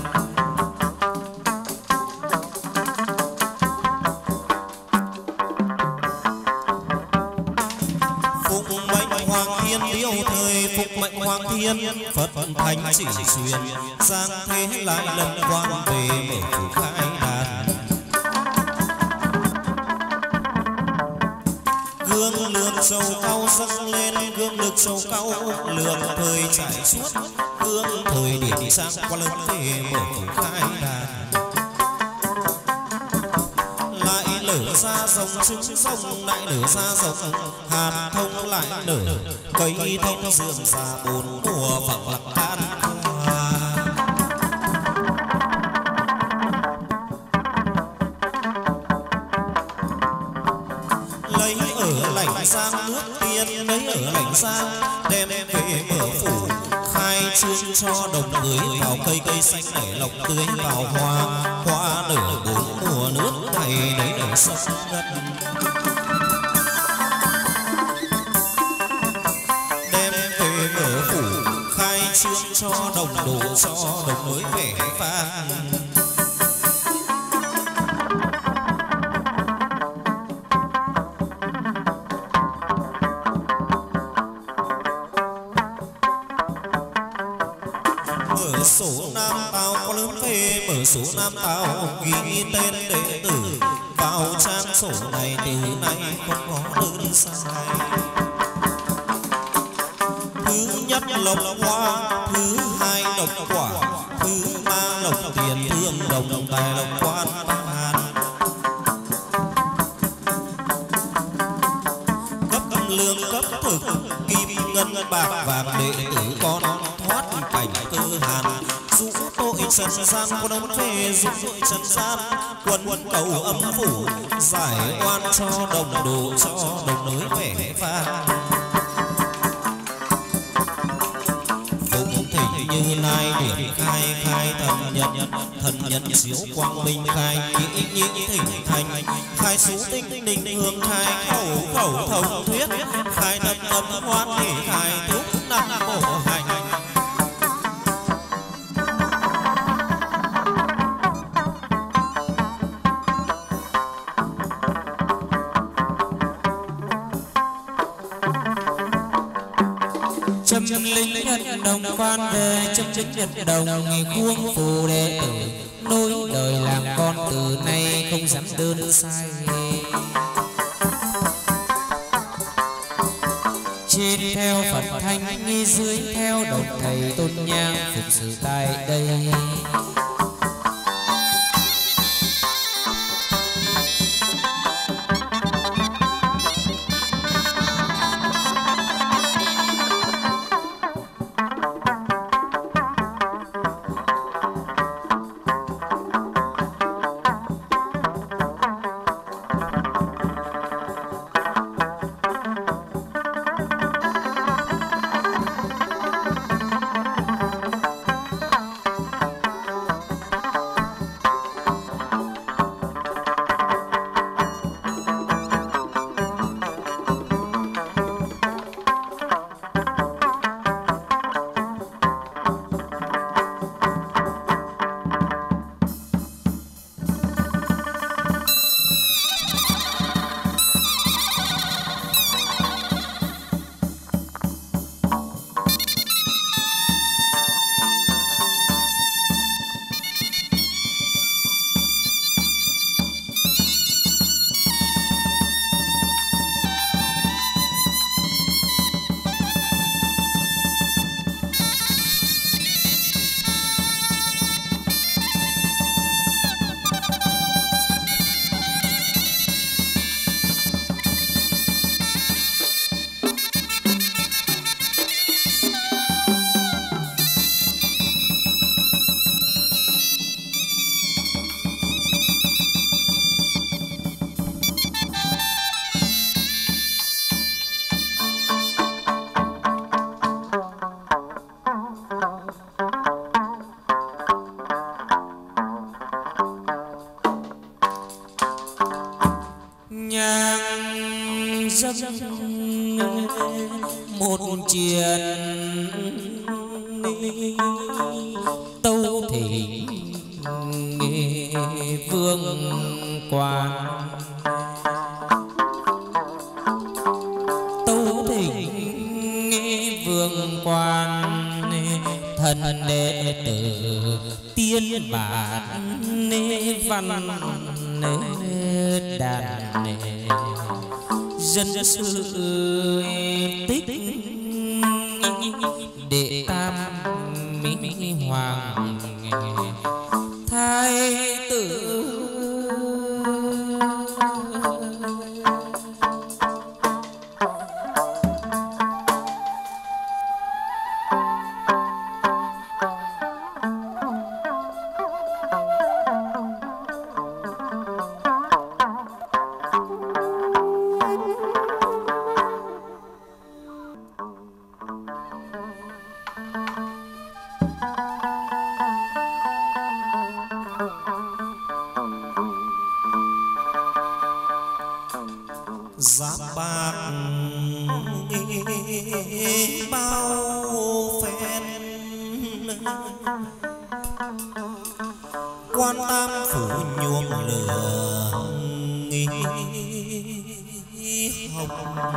Hoàng thiên Phật thánh chỉ xuyên giang thế lại lần quan về mở phủ khai đàn. Gương lượn sầu cao dâng lên gương lực sầu cao lượn thời trải suốt gương thời điểm sang qua lần về mở phủ khai đàn. Lại lở ra rồng trứng rồng lại lở ra rồng hàm thông lại nở cây thông dương ra bốn mùa phật lạc can hoa. Lấy ở lãnh giang nước tiên lấy ở lãnh giang đem về mở phủ khai trương cho đồng tưới vào cây cây xanh để lộc tưới vào hoa hoa nở bốn mùa nước đầy đấy nở sông đất. Trương cho đồng đồ cho đồng mới vẻ vang. Mở sổ Nam Tào có lớn về mở sổ Nam Tào ghi tên đệ tử vào trang sổ này từ nay không có đơn sai. Thứ nhất lộc hoa, thứ hai độc quả, thứ ba lộc tiền thương đồng tài lộc quan ban. Cấp lương cấp thực kim ngân bạc vàng đệ tử con thoát cảnh cơ hàn. Dụ tội trần gian có đống về dụ tội trần gian quân quân cầu âm phủ giải oan cho đồng đồ cho đồng nối vẻ vang. như nai điển khai khai thần nhật thần nhật chiếu quang minh khai nhĩ nhĩ thỉnh thành khai số tinh đình hương khai khẩu khẩu thông thuyết khai tâm tâm hoan hỷ khai thúc năm bộ hành. Châm linh nhật đồng quan về châm chính nhật đồng khuông phù đệ tử nối đời làm con từ nay không dám đơn sai. Trên theo Phật thanh nghi dưới theo đồng thầy tôn nhang phục sự tại đây. Một triền tâu thỉnh vương quan, tâu thỉnh vương quan thần đệ tử tiên bản văn đàn dân sự tích đệ tam mỹ hoàng thái tử. Giáp bạc bao phen quan tam phủ nhuộm lửa hồng,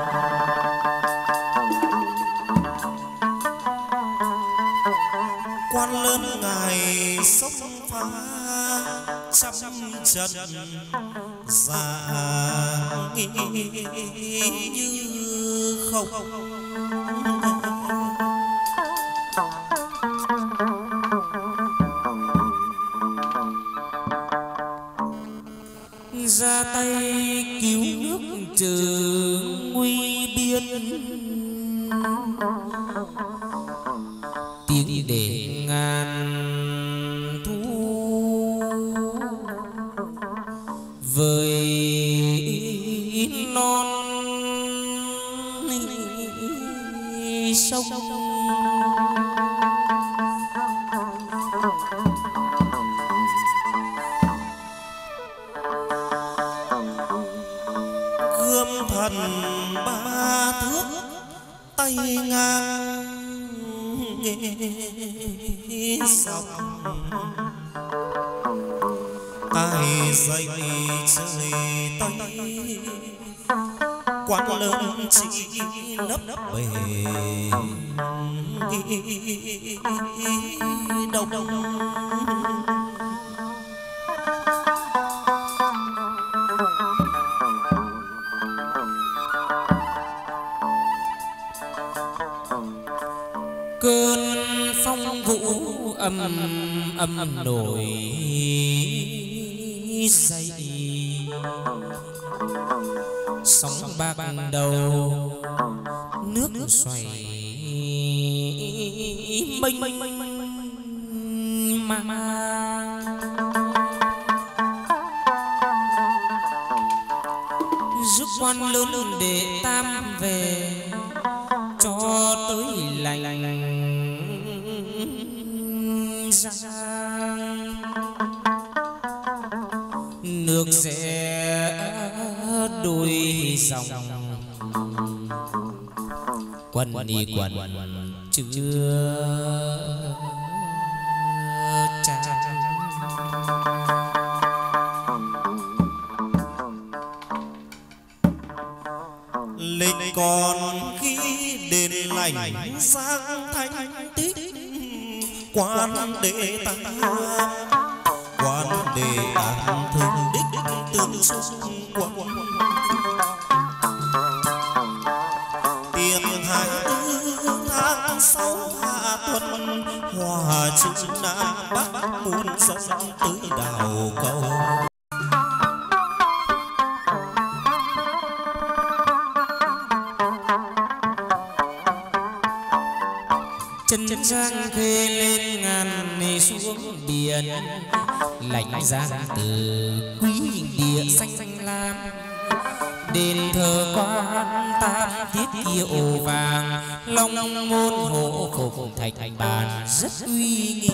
quan lớn ngài sốc phá trăm trận già như không. Ra tay cứu nước trừ nguy biên, tiếng để ngàn thu với non sông. tay ngang dọc tay dây trời tây quán lớn chỉ lấp bể đông cơn phong vũ âm âm nổi dậy sóng bạc đầu nước xoay mênh mang giúp quan lớn để tam về cho tới lành giang nước rẽ đôi dòng quần đi quần chưa tràn lịch còn khi đền lành sang thanh tích quan đệ tam quan đệ tam thương đích tương xung quanh tiền hai tư tháng sáu hạ tuần hòa chữ nam bắc muôn sông tới đào cầu chân giang khê lên ngàn nề xuống biển lạnh giang từ quý địa xanh xanh lam đền thờ quan tam thiết kiệu vàng long môn hộ phục thạch bàn rất uy nghi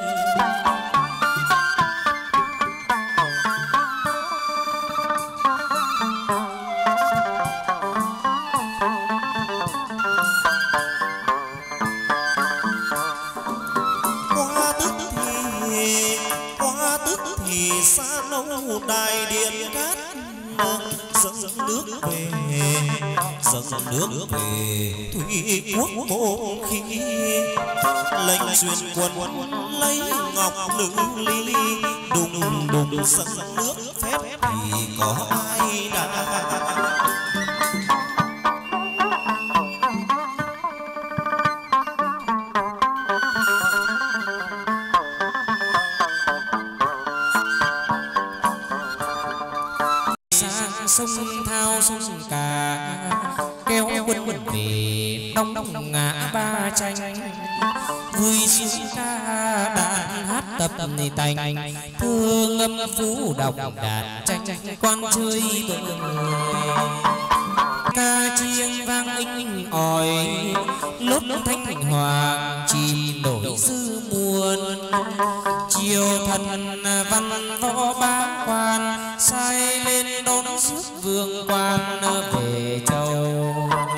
xa nâu đài điện cát dâng nước về dâng nước về thủy quốc mộ khi lệnh truyền quân lấy ngọc nữ ly đùng đùng dâng nước phép thì có ai đã sông thao sông cả kéo quân quân về đông đông ngã ba tranh vui xuống ca đàn hát tập này tành thơ ngâm phú đọc đàn tranh quan chơi bơi ca chiêng vang inh ỏi lốt thanh hoàng chìm nổi dư muôn chiều thần văn võ bá quan sai lên đón rước vương quan về châu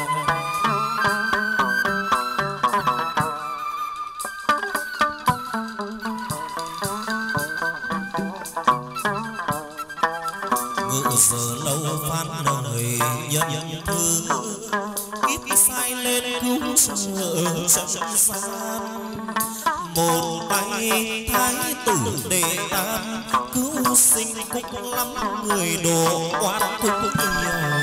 ngự giờ lâu phan đời nhân thư kiếp sai lên cứu sợ trận gian một tay thái tử đệ tam cứu sinh cũng lắm người đồ oan cũng nhiều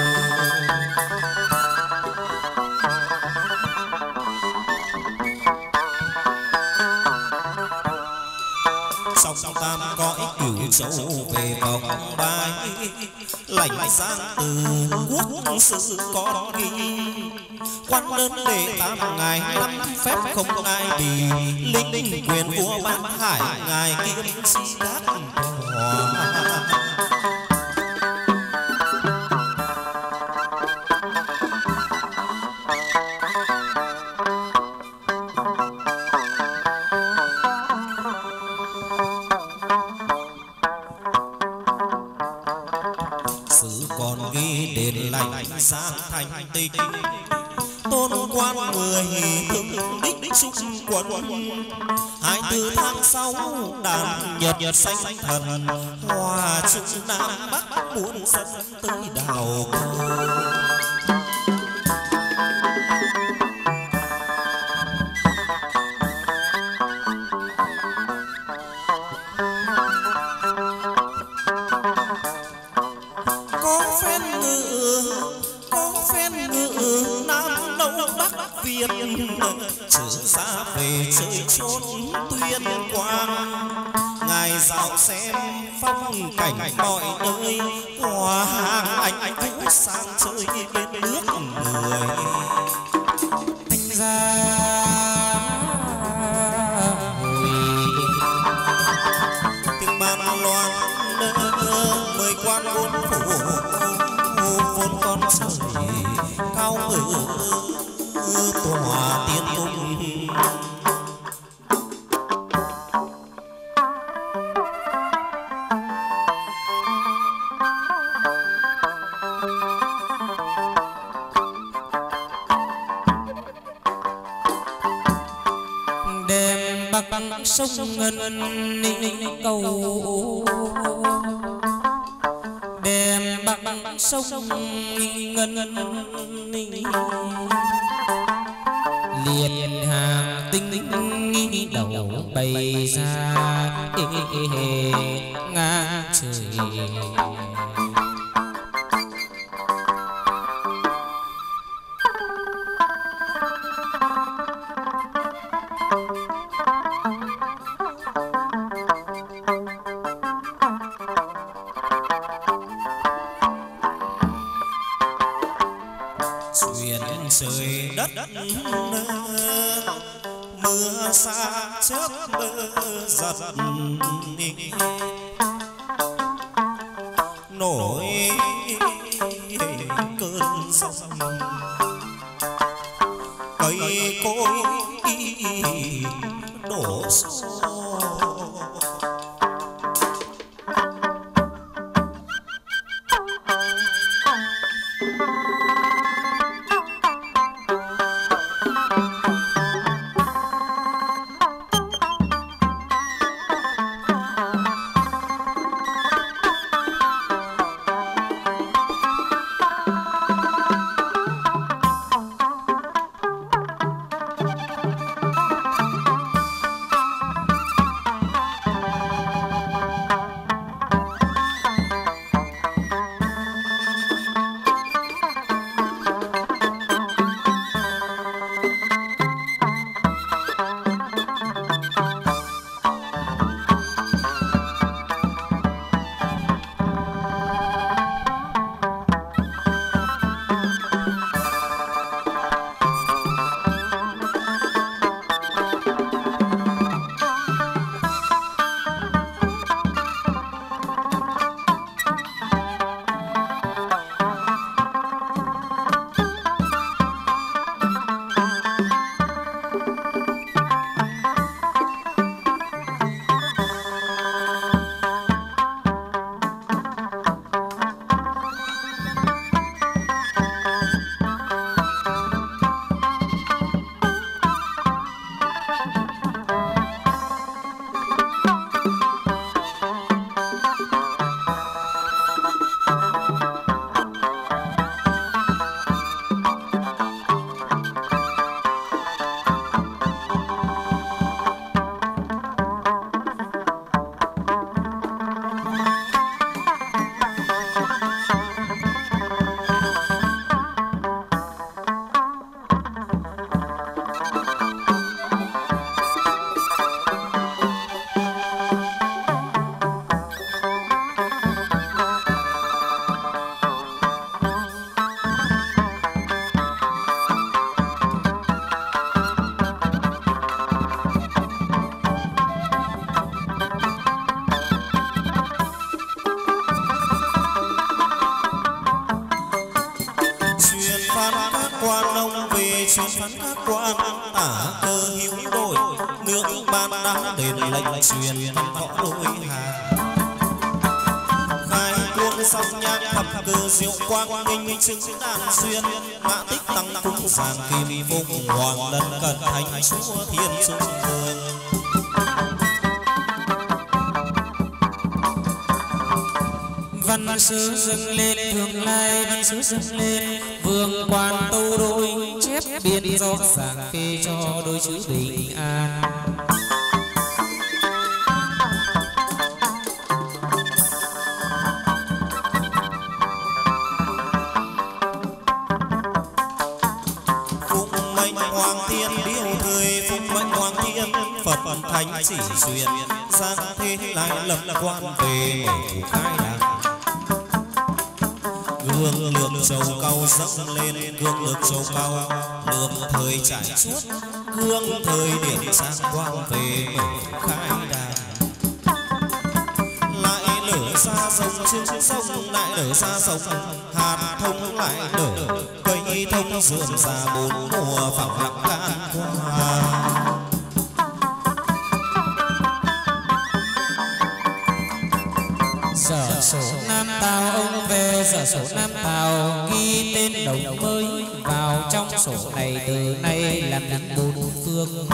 song tam cõi cửu châu về vòng bài lành giang từ quốc sự có ghi quan đơn đệ tam ngài năm phép không ai bị linh quyền vua ban hải ngài kiếm si đắc sang thành tịch tôn quan ngày thương đích xúc quần hai tư tháng sáu đàn nhật nhật xanh thần hoa trung nam bắc buôn sân tới đào có phen ngự có phen ngự nam đông bắc việt trở xa về chơi chốn tuyên quang ngài dạo xem phong cảnh mọi nơi qua hàng anh anh vũ sang chơi bên nước người anh ra tiếng ban loan mời quan bốn phủ vốn con trời cao ngự tòa tiên cung đêm bắc băng sông ngân ninh cầu đêm bắc băng sông ngân ninh liền hàng tinh đầu bay ra ngang trời xuyên trời đất mưa xa chớp giật nổi cơn sóng cây cối đổ xô chuyên phán các quan tả cơ hữu đội nước ban đăng đền lệnh truyền võ đôi hàng khai quân song nhang thập cử diệu quang minh chứng đàn duyên ngã tích tăng cung giảng kim phụng hoàng lân cận thánh chúa thiên trung vương. Văn sứ dâng lên thường lai văn sứ dâng lên vương quan tâu đôi chép biên rõ ràng phê cho đôi chữ bình an. Phụng mệnh hoàng thiên điêu thời phụng mệnh hoàng thiên Phật thánh chỉ duyên giang thế lại lập quan về mở phủ khai đàn. Gương lược châu cao dâng lên gương lược châu cao lượng thời trải suốt gương thời điểm sang quang về mở phủ khai đàn. Lại lở ra sông trên sông lại lở ra sông hạt thông lại nở cây thông rượm ra bốn mùa phẳng lặng can qua. Sở sổ Nam Tào ông về sở sổ Nam Tào ghi tên đồng mới vào trong sổ này từ nay làm định bốn phương.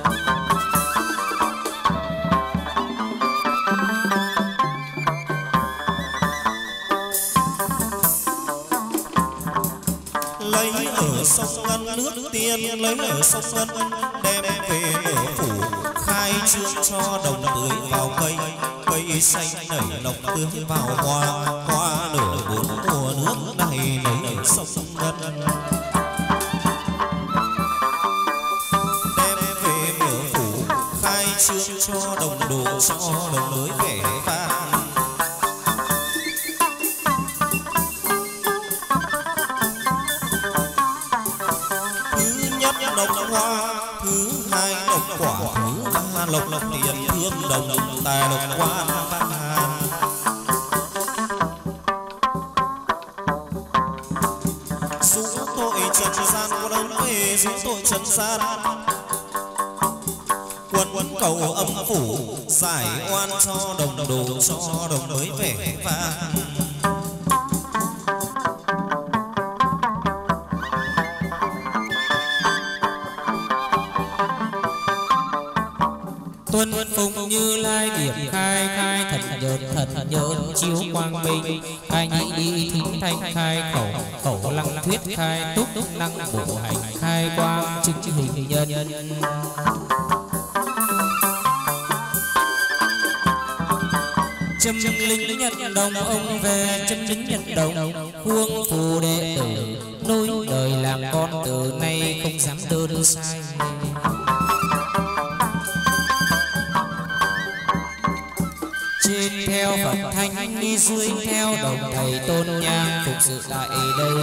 Lấy ở sông Ngân nước tiên lấy ở sông Ngân đem về ở phủ khai trương cho đồng tưới vào cây cây xanh nảy lộc tưới vào hoa hoa nở bốn mùa nước này lấy ở sông Ngân đem về ở phủ khai trương cho đồng đồ cho đồng mới vẻ vang. Lộc hoa thứ hai lộc quả thứ ba lộc lộc tiền thương đồng tài lộc quan ban. Dũ tội trần gian có đâu về dũ tội trần gian quân quân cầu âm phủ giải oan cho đồng đồ cho đồng mới vẻ vang. Tuân phụng Như Lai điểm khai khai thật nhợt thật nhợt chiếu quang minh khai nhị đi thính thanh khai khẩu khẩu lăng thuyết khai túc túc lăng bộ hành khai quang chứng hình nhân. Châm linh nhận đồng ông về châm linh nhận đồng huông phù đệ tử nối đời làm con từ nay không dám đơn sai. Trên theo Phật thanh đi dưới theo đồng thầy tôn nhang phục sự tại đây.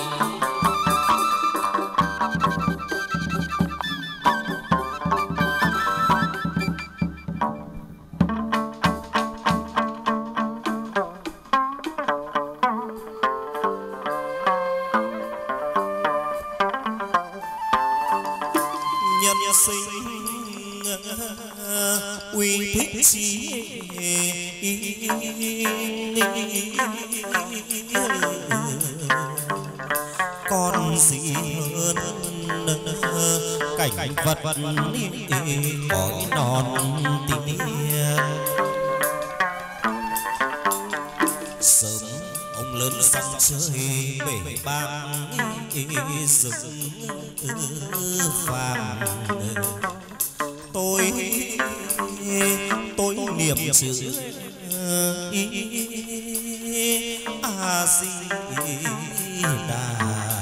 Nhân sinh uy thích chí còn gì hơn cảnh vật cõi non tiên. Sớm ông lớn sông chơi bể bang rừng vàng tôi tôi niệm chữ a di đà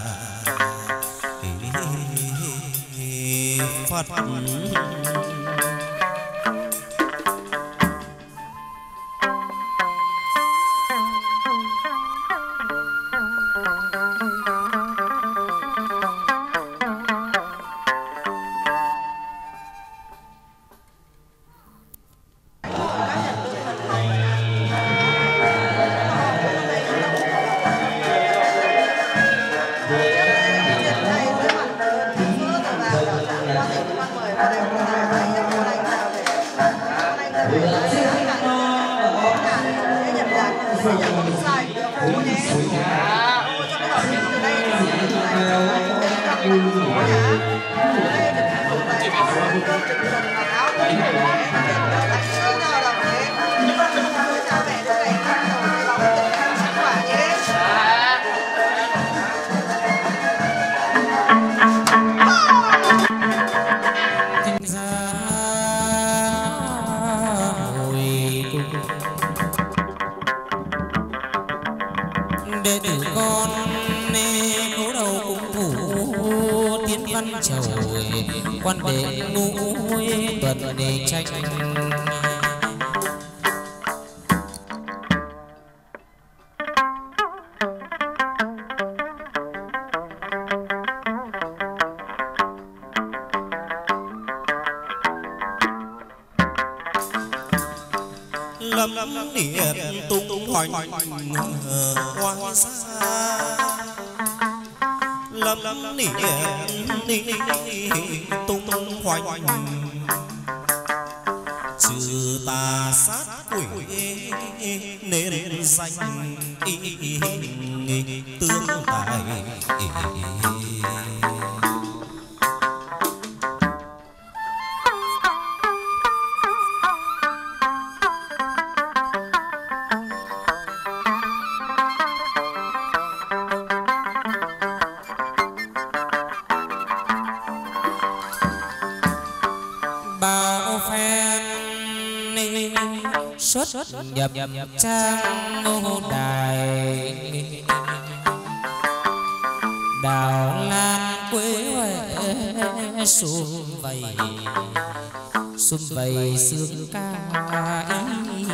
Phật. Hãy subscribe đệ tử con cố đầu cũng thủ tiến văn chầu quan đệ ngũ tuần để tranh lâm điện tung hoành hoa xa lâm điện tung hoành trừ tà sát quỷ nên danh tương tài xuất nhập trang ngô đài đào lan quế huệ sum vầy sum vầy sương ca ý.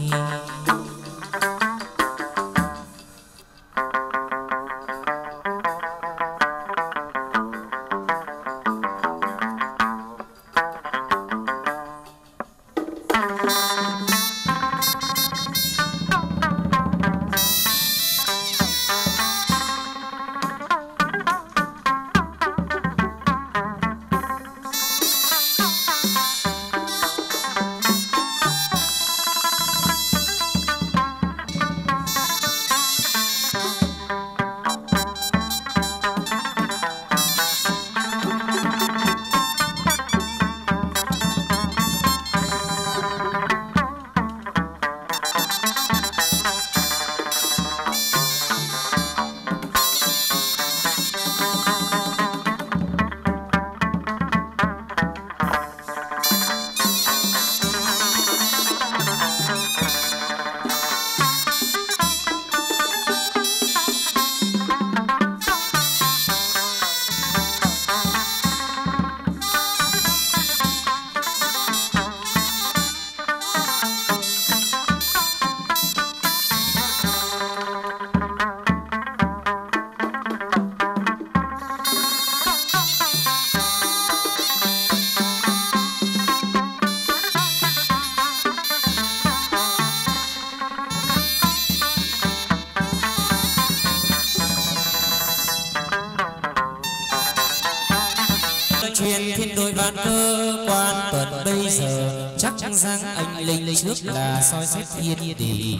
Truyền thiên đôi vạn cơ quan tuần bây giờ chắc rằng anh linh trước là soi xét thiên tỷ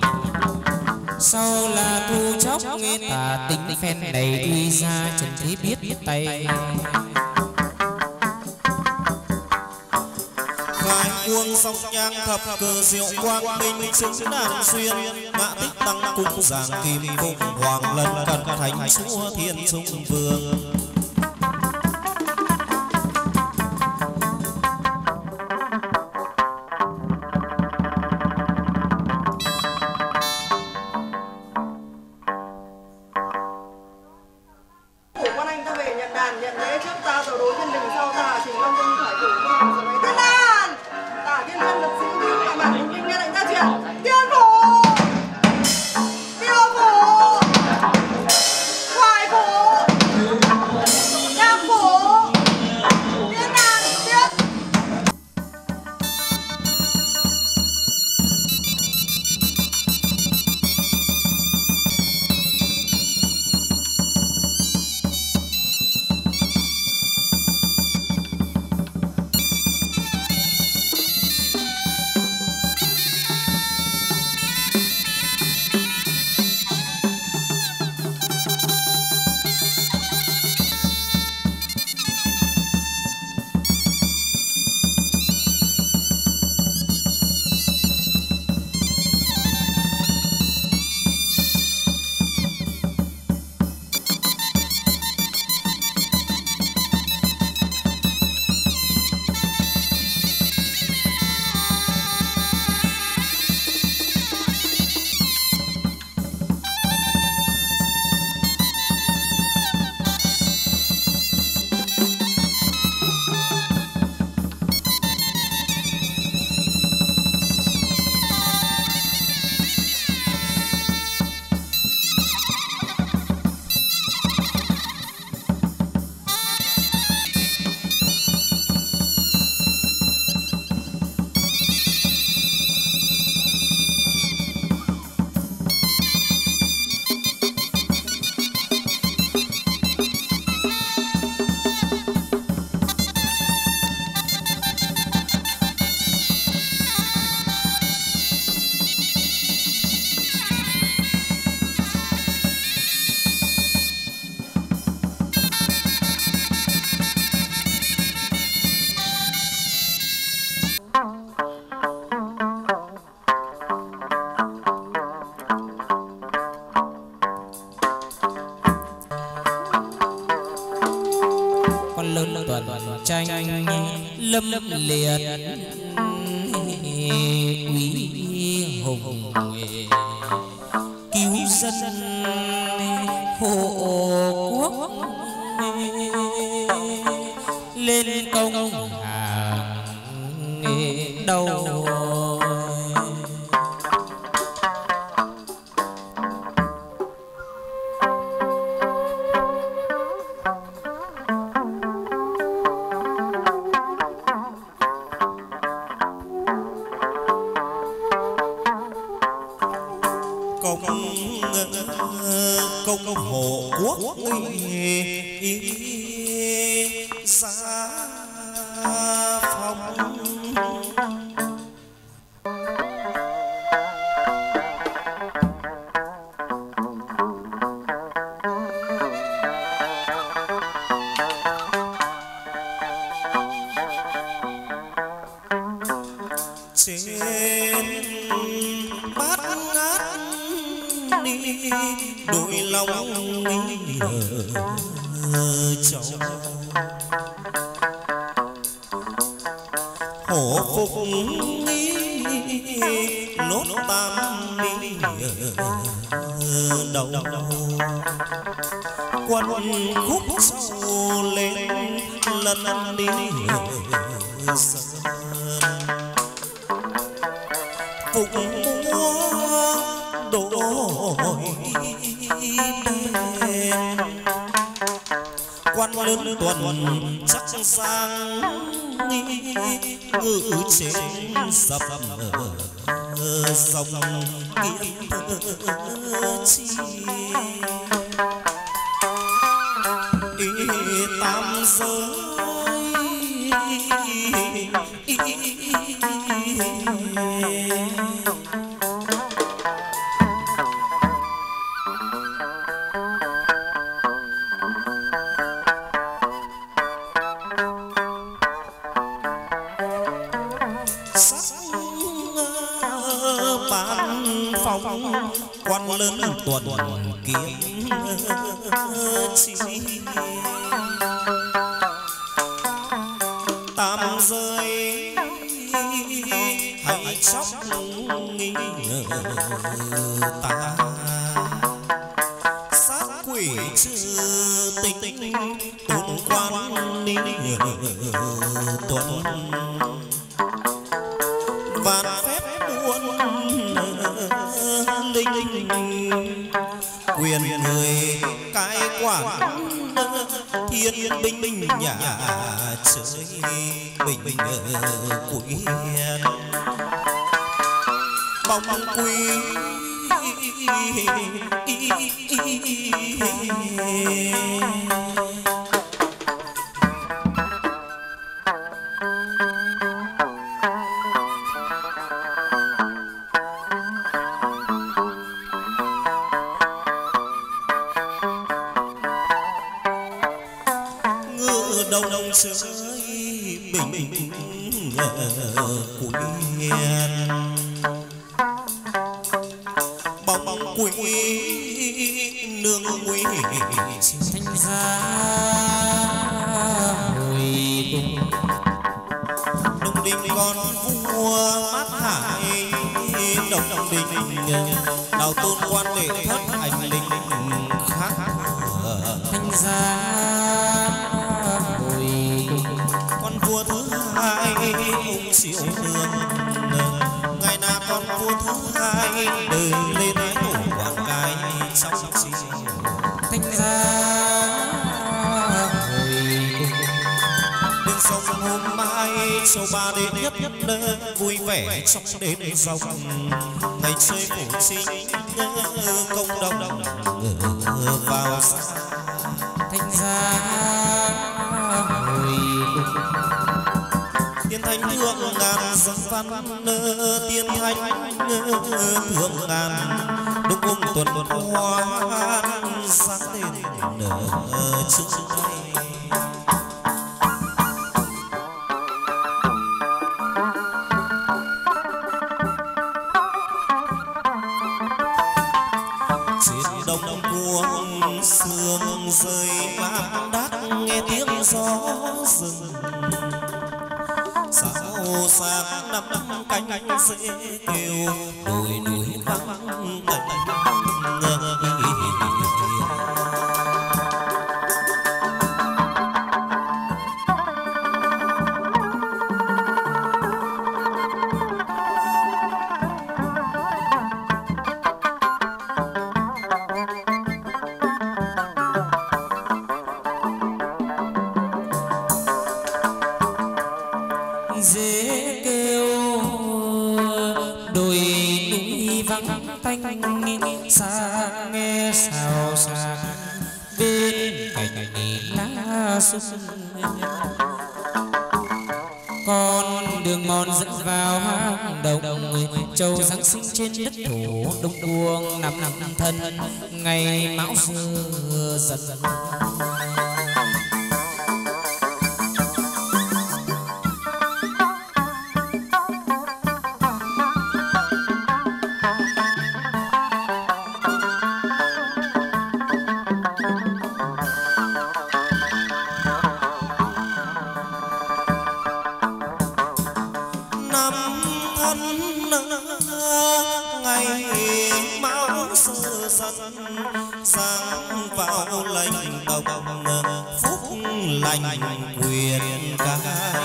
sau là thu chóc nghe tà tính phen này đi ra trần thế biết biết tay khai cuồng song nhang thập cờ diệu quang minh chứng đàn xuyên ngã tích tăng cung giảng kim phụng hoàng lần cận thành chúa thiên trung vương. Hãy subscribe cho kênh Ghiền Mì Gõ để không bỏ lỡ lâm liệt quý hùng cứu dân hộ quốc lên công hàng đầu. Công hộ quốc giá phong trên bát ngát đi đôi lòng cháu hổ phục nốt tam mi đầu quân khúc sâu lên lần đi sơn phục múa đổi đêm quan lớn tuần chắc sang ngự trên sập dòng kiếm chi tam giới quan lớn tuần kiếm chi tam giới hãy chóc nghi ta sát quỷ trừ tình tôn quan ni tuần vạn phép muôn linh quyền người cai quản thiên binh binh nhà chơi bình bình quý bóng quý đông đông chơi bình bình quyên bóng bóng quý nương quý thanh giá hồi cùng đông đình con vua mát hải đồng đồng đình đào tôn quan đệ thất anh linh khác thanh giá con vua thứ hai ông siêu nương ngày nào con vua thứ hai đời lên ái tổ quảng cai trong chiều thanh giá bên sông hôm mai châu ba đến nhất nhất nơi vui vẻ trong đêm rồng ngày chơi cổ chính công đồng vào thanh giá tiên thánh thượng ngàn dân văn tiên thánh thượng ngàn đúc cung tuần hoa sáng lên trước đây trên đông đông cuồng sương rơi vang đắt nghe tiếng gió rừng sáng năm cánh dễ kêu đồi núi vắng tạnh dễ kêu đồi núi vắng tanh xa nghe xào xạc bên cạnh lá sung con đường mòn dẫn vào hang động châu giáng sinh trên đất thổ đông cuồng năm năm thân ngày mão xưa dần dần ngày máu sơ dần sáng vào lệnh đồng phúc lành quyền cai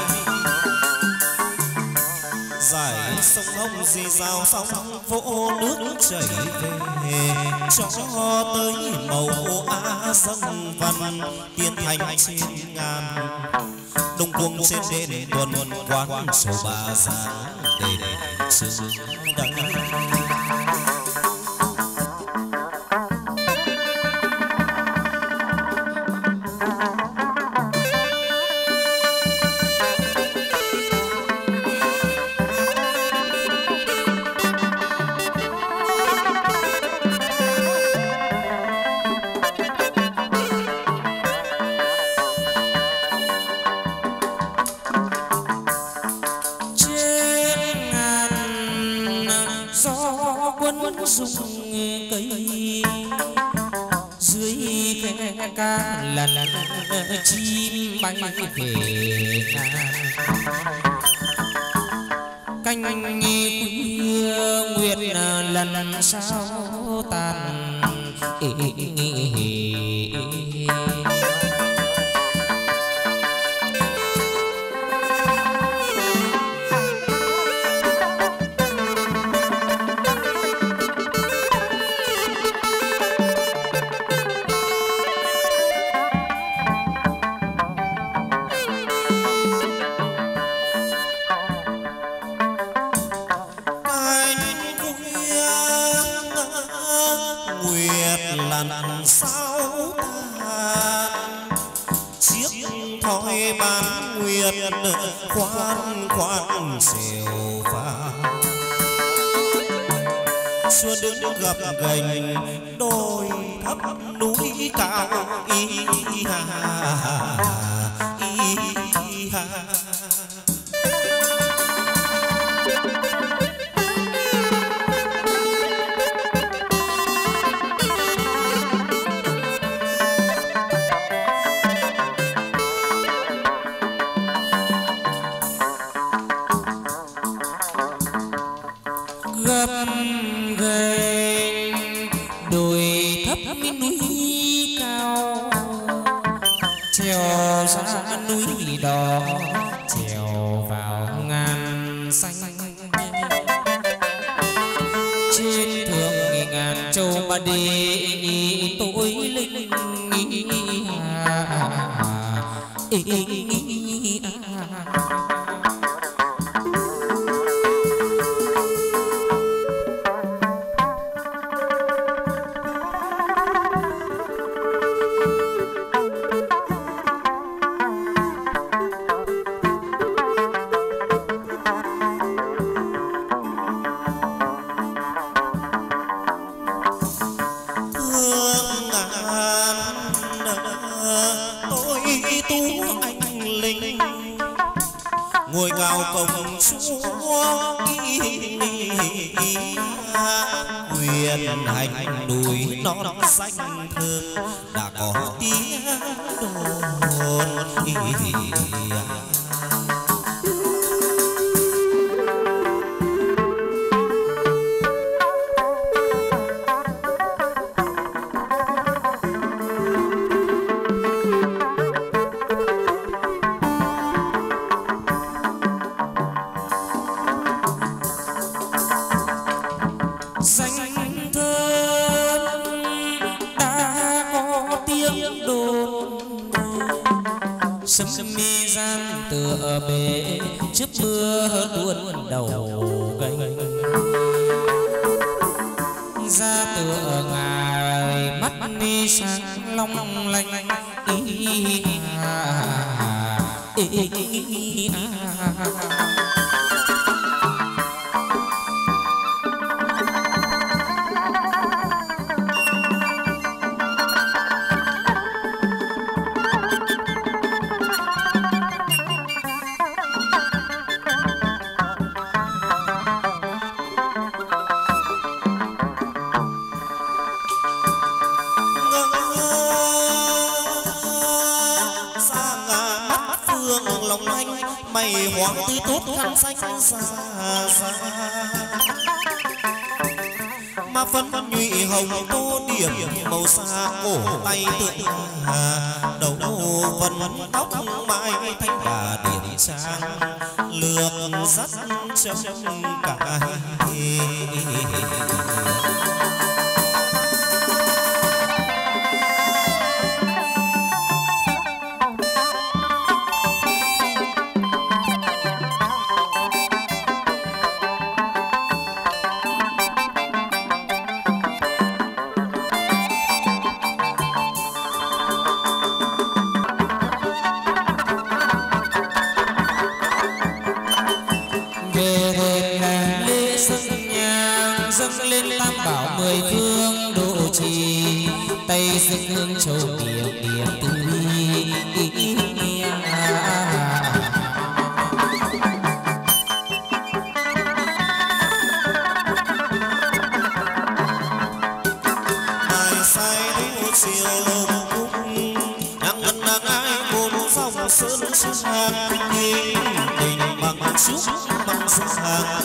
giải sông Hồng dì rào sóng vỗ nước chảy về cho tới màu á dâng văn tiên thành trên ngàn đông cuồng trên đền tuần quán sầu ba giáng đền sương đắng rung cây dưới khe ca lần chim bay về canh khuya nguyệt lần sao tàn lần sao tan chiếc thoi bán nguyệt khoan khoan xèo vàng xưa đứng gặp gành đôi thấp núi cao y ha y ha gấp ghềnh đồi thấp núi cao trèo ra núi đỏ trèo vào ngàn xanh trên thượng ngàn châu ba đi tối linh ngôi cao công chúa quyền hành núi non xanh thơm đã có tiếng đồn bể trước mưa tuôn đầu gánh ra tựa ngài mắt đi sáng long lanh ý à, ý, ý, ý, à. Mày hoàng tươi tốt khăn xanh xa xa mà phân nhụy hồng tô điểm màu xa cổ tay tượng hà đầu phần tóc mai thanh đà điểm trang lược dắt trong cả tay sức hương châu điểm điểm tươi ai say đủ chiều lồng cung nàng ngân nàng ai một dòng sơn sang tình tình bằng chúc bằng sang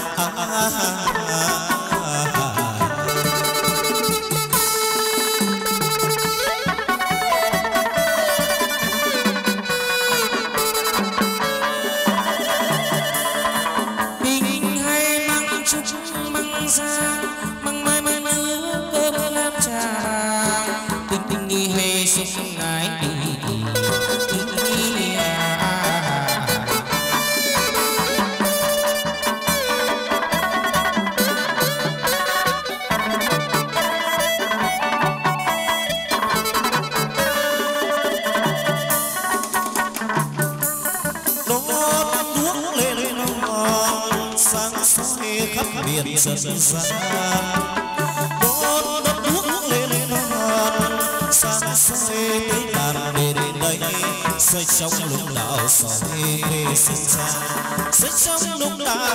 dần dần đốt đất nước lên non sáng soi tới tàn bên đây soi trong lúc nào soi về sinh ra soi trong lúc nào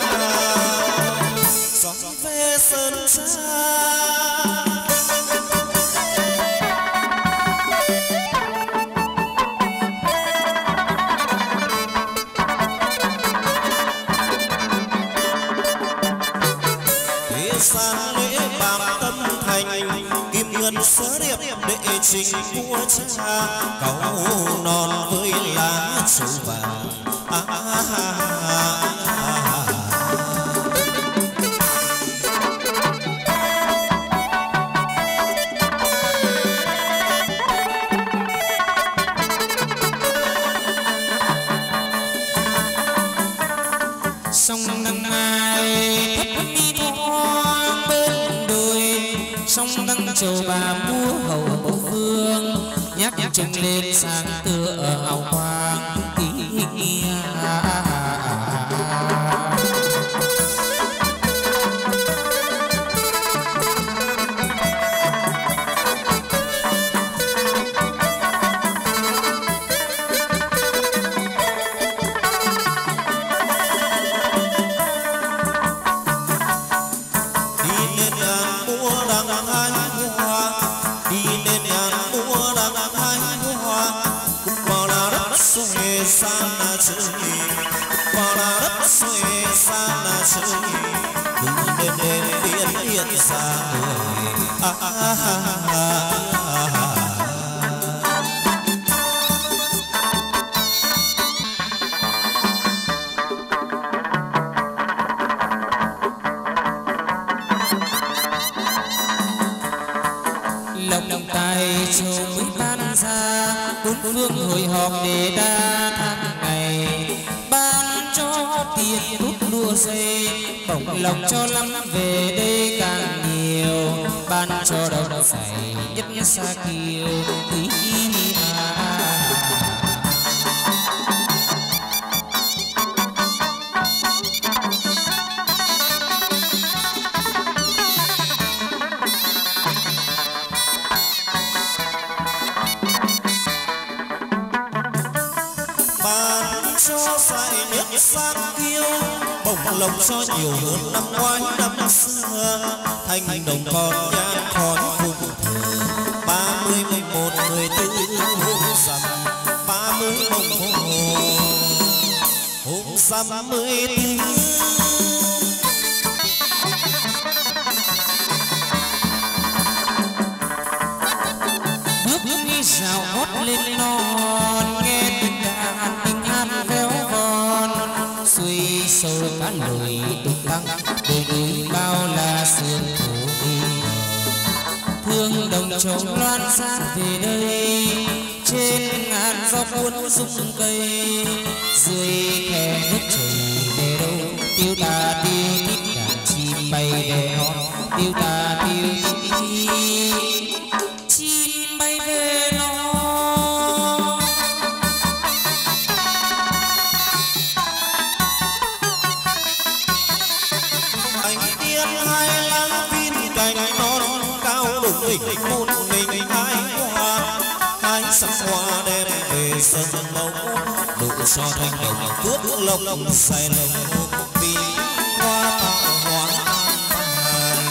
soi về sơn tra sang lễ bạc tâm thành kim ngân sớ điệp đệ trình vua cha cầu non với lá trầu vàng à, à, à, à, à. sông năm ai thấp đi thoáng bên đồi sông đăng trầu bà múa hầu bầu phương nhắc trùng lên sáng tựa hào quang sana chơi vào là đất xuôi sana chơi đừng đêm đêm biến hiện xa người à, à, à, à, à, à. lòng đồng tay châu mới ban ra bốn phương hội họp để đa tháng ngày ban yên tút đua dây, bổng lộc cho lắm về đây càng nhiều, ban cho đồng dày nhất nhất xa kiều. Ý, ý, ý, à, à. Cho phải nhất sang kiêu, bổng lộc cho nhiều hơn năm ngoái năm xưa, thành đồng còn nhang khói phụng thờ. Ba mươi mùng một mười tư hôm rằm, ba mươi mùng một hôm rằm mười tư. Bước bước đi rào hót lên non, nghe tiếng đàn tình hát véo von, xuôi sâu cá nổi tung tăng, đồi núi bao la sương phủ đi. Thương đồng trống loan xa về đây, trên ngàn gió cuốn rung cây, dưới khe nước chảy về đâu tiêu ta tiêu tít đàn chim bay về non, tiêu ta tiêu tít chim bay về non. Anh tiên hai lá viên cành non cao đủng đỉnh một mình hai hoa, hai sắc hoa đem về sân mẫu, đủ cho thanh đồng cướp lộc lộc say lồng vì hoa tạo hoa an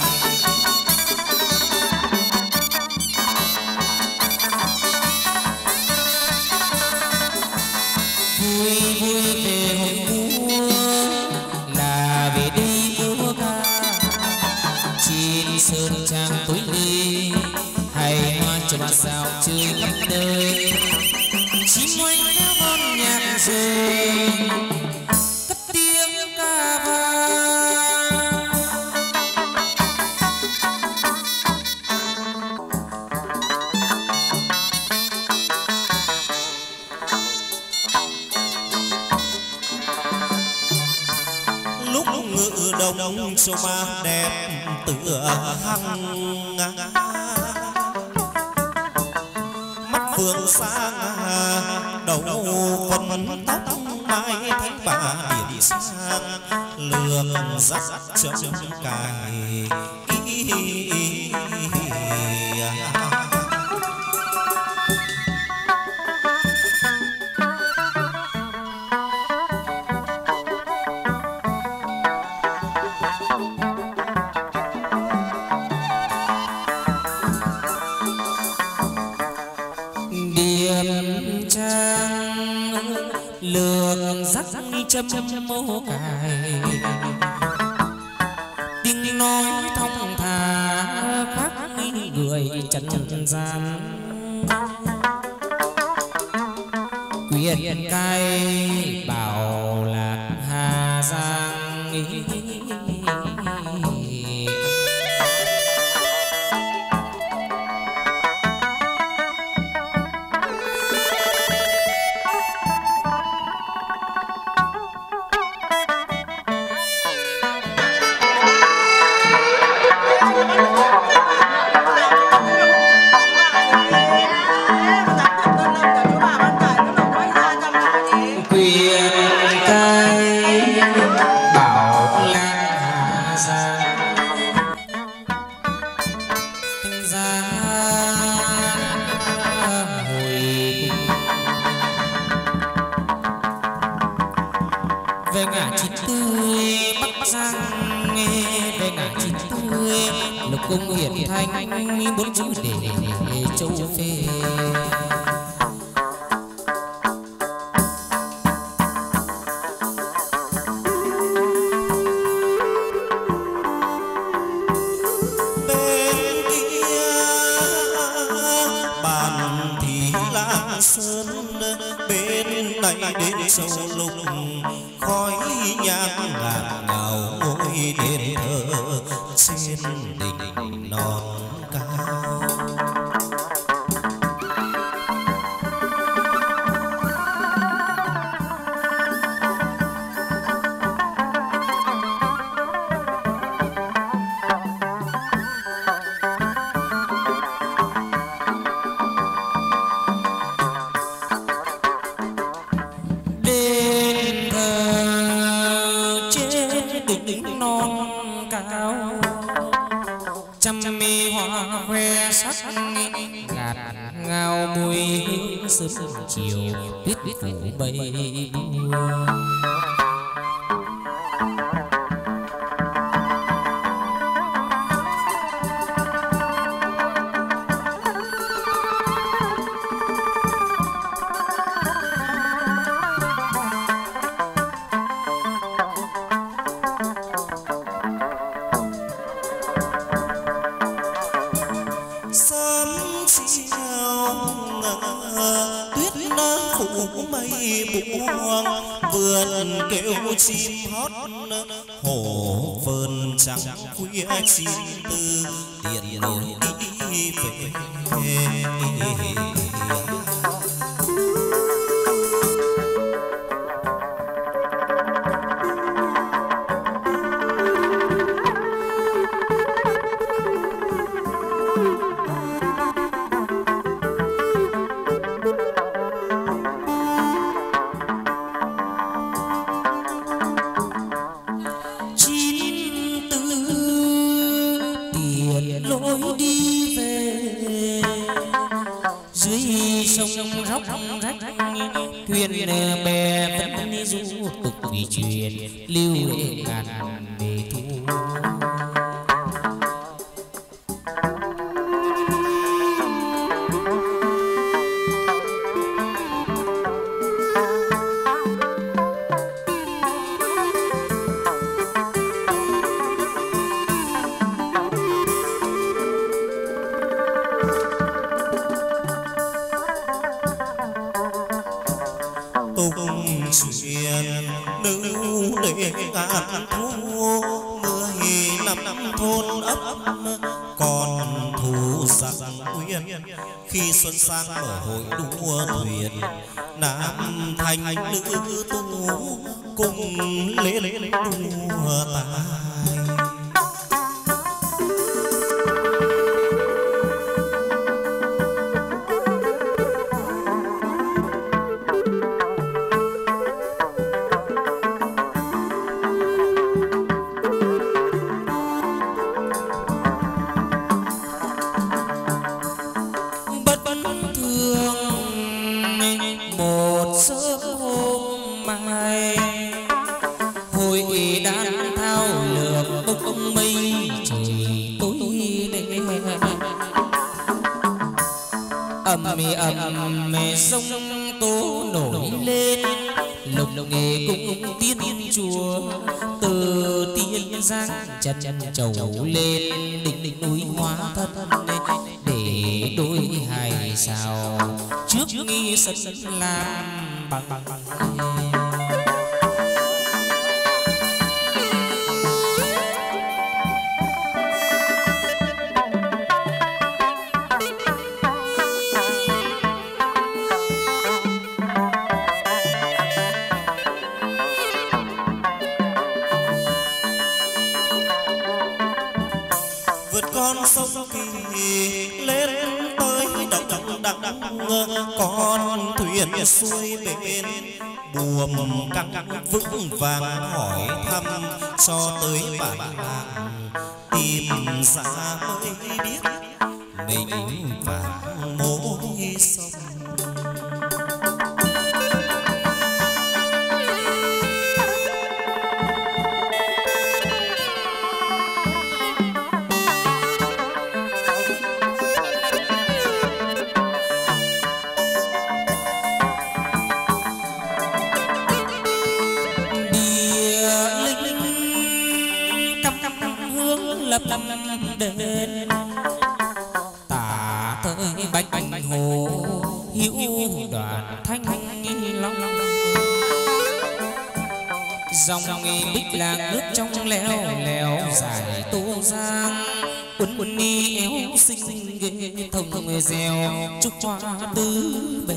bài. Vui vui về hôm mua là về đây múa ca, trên sơn trang tối đi hay hoa cho bà sao chơi khắp nơi. Chim oanh theo con nhạc rơi cất tiếng ca vang. Lúc ngự đồng châu ba đẹp tựa hăng, mắt phương sang đầu phần tóc mai thanh bà điểm sang, lường dắt chấm cài. Điềm trang lường dắt châm mô cài, tiếng nói thong thả khác người trần gian. Quyền cai bảo lạc Hà Giang, về ngã chín tươi Bắc Giang, về ngã chín tươi lục cung hiển thanh, bốn chữ để châu phê. Bên kia bàn thì Lam Sơn, bên này đến sâu lục khói nhang ngạt ngào ngôi đền thờ trên đỉnh non cao. cao, trăm mi hoa khoe sắc gạt ngao mùi hương sớm chiều tuyết phủ bay buông. Vườn kêu chim hót hồ vườn trắng khuya chim tư điện lối đi về. Thuyền bè vẫn du tục vì truyền lưu lệ ngàn đề thu. Khi xuân sang mở hội đua thuyền, nam thanh nữ tú cùng lên đua tài. Mì ầm mê sông tố nổi lên, lục nghề cũng tiên chùa từ tiên giang chân chân trầu lên đỉnh đỉnh núi hóa thân để đôi hài sao trước nghi sân làm bằng bằng bằng. Con thuyền xuôi bên buồm căng vững vàng hỏi thăm cho tới bản làng, tìm ra mới biết mình vàng mối sông. Đến tả tới bạch bạch hồ hữu đoàn thanh long dòng bích làng nước trong leo leo dài tô giang uốn uốn ni éo xinh ghê thông reo trúc hoa tứ bề.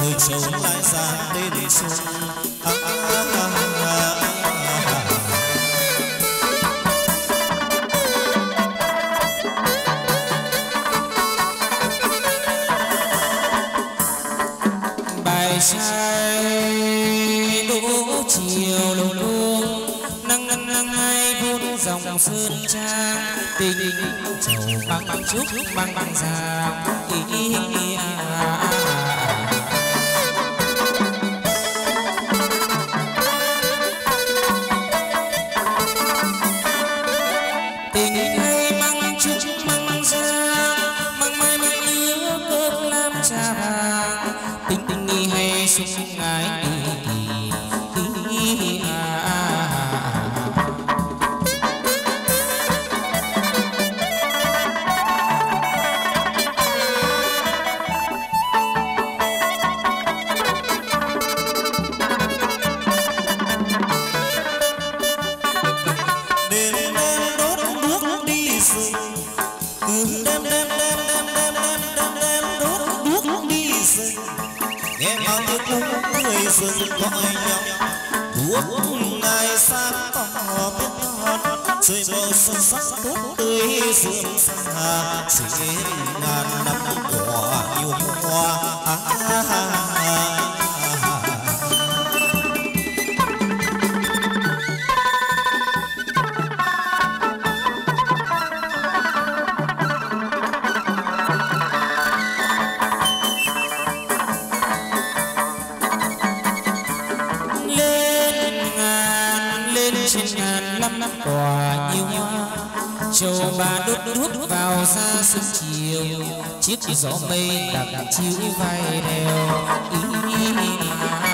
người trầu lại ra đến xuân. À, à, à, à, à, à. Bài sai đỗ chiều lùng luông nắng nắng nắng hai vút dòng sơn trang tình trầu băng trúc băng băng giang ý ý ý à, à, à. Tình hay băng trúc băng băng giang băng mai mai lứa cơm lam trà vàng tình tình nghi hay sung ngái ý ý ý à, à, à. Rừng gọi nhau thuốc ngày sáng tỏ biết non trời bờ sông sắc tốt tươi sương xa chỉ ngàn năm quả yêu hoa à, à, à, à. Quả nhiều hoa châu ba đốt đốt vào ra sương chiều chiếc gió mây đặc chiếu vai đèo ý, ý, ý, à.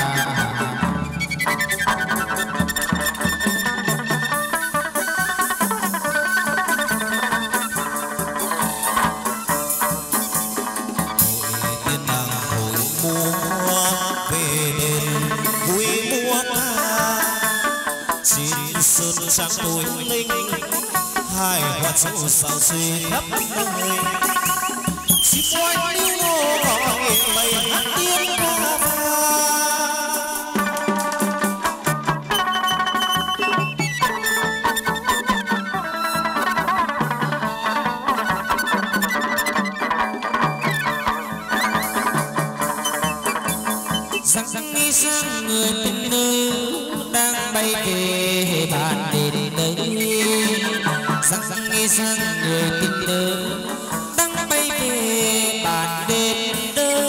Sang tôi linh hai hoa châu sao xuyên khắp nơi chỉ quanh yêu ngô gọi mây hát tiếng ca vang răng răng đi sang người tình nữ đang bay về bàn đến nơi răng răng nghe sang người tình nữ đang bay về bàn đến nơi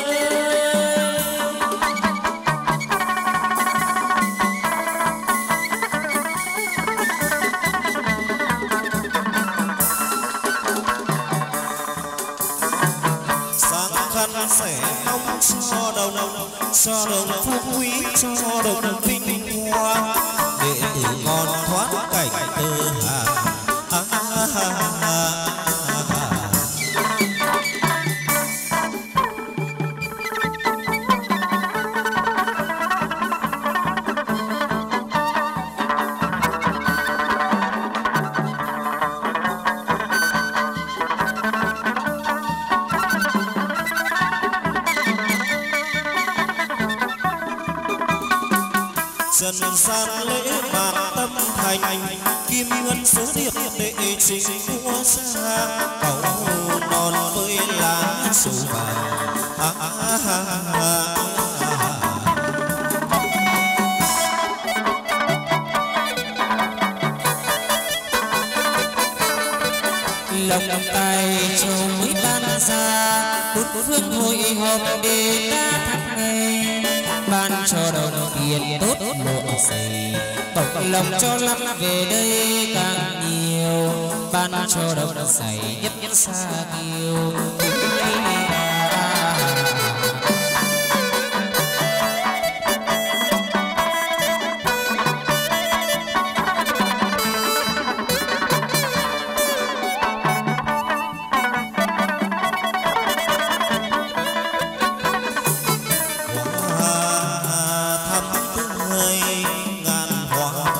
sang khăn sẽ nóng cho đồng cho đồng phú quý cho đồng vinh hoa đệ tử ngon thoát cảnh tư hà à, à, à, à, à, à. Trần gian lễ bạc tâm thành kim ngân số điệp đệ trình vua cha cầu non với lá sầu vàng à, à, à, à, à. lòng lòng tay châu mới ban ra bốn phương hội họp để ta thắp ngày ban cho đồng tiền tốt lộ dày cộng lòng cho lắm về đây càng nhiều ban cho đồng dày nhất nhất xa kiều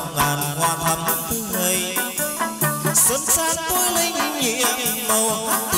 xuân sang tôi linh nhiệm màu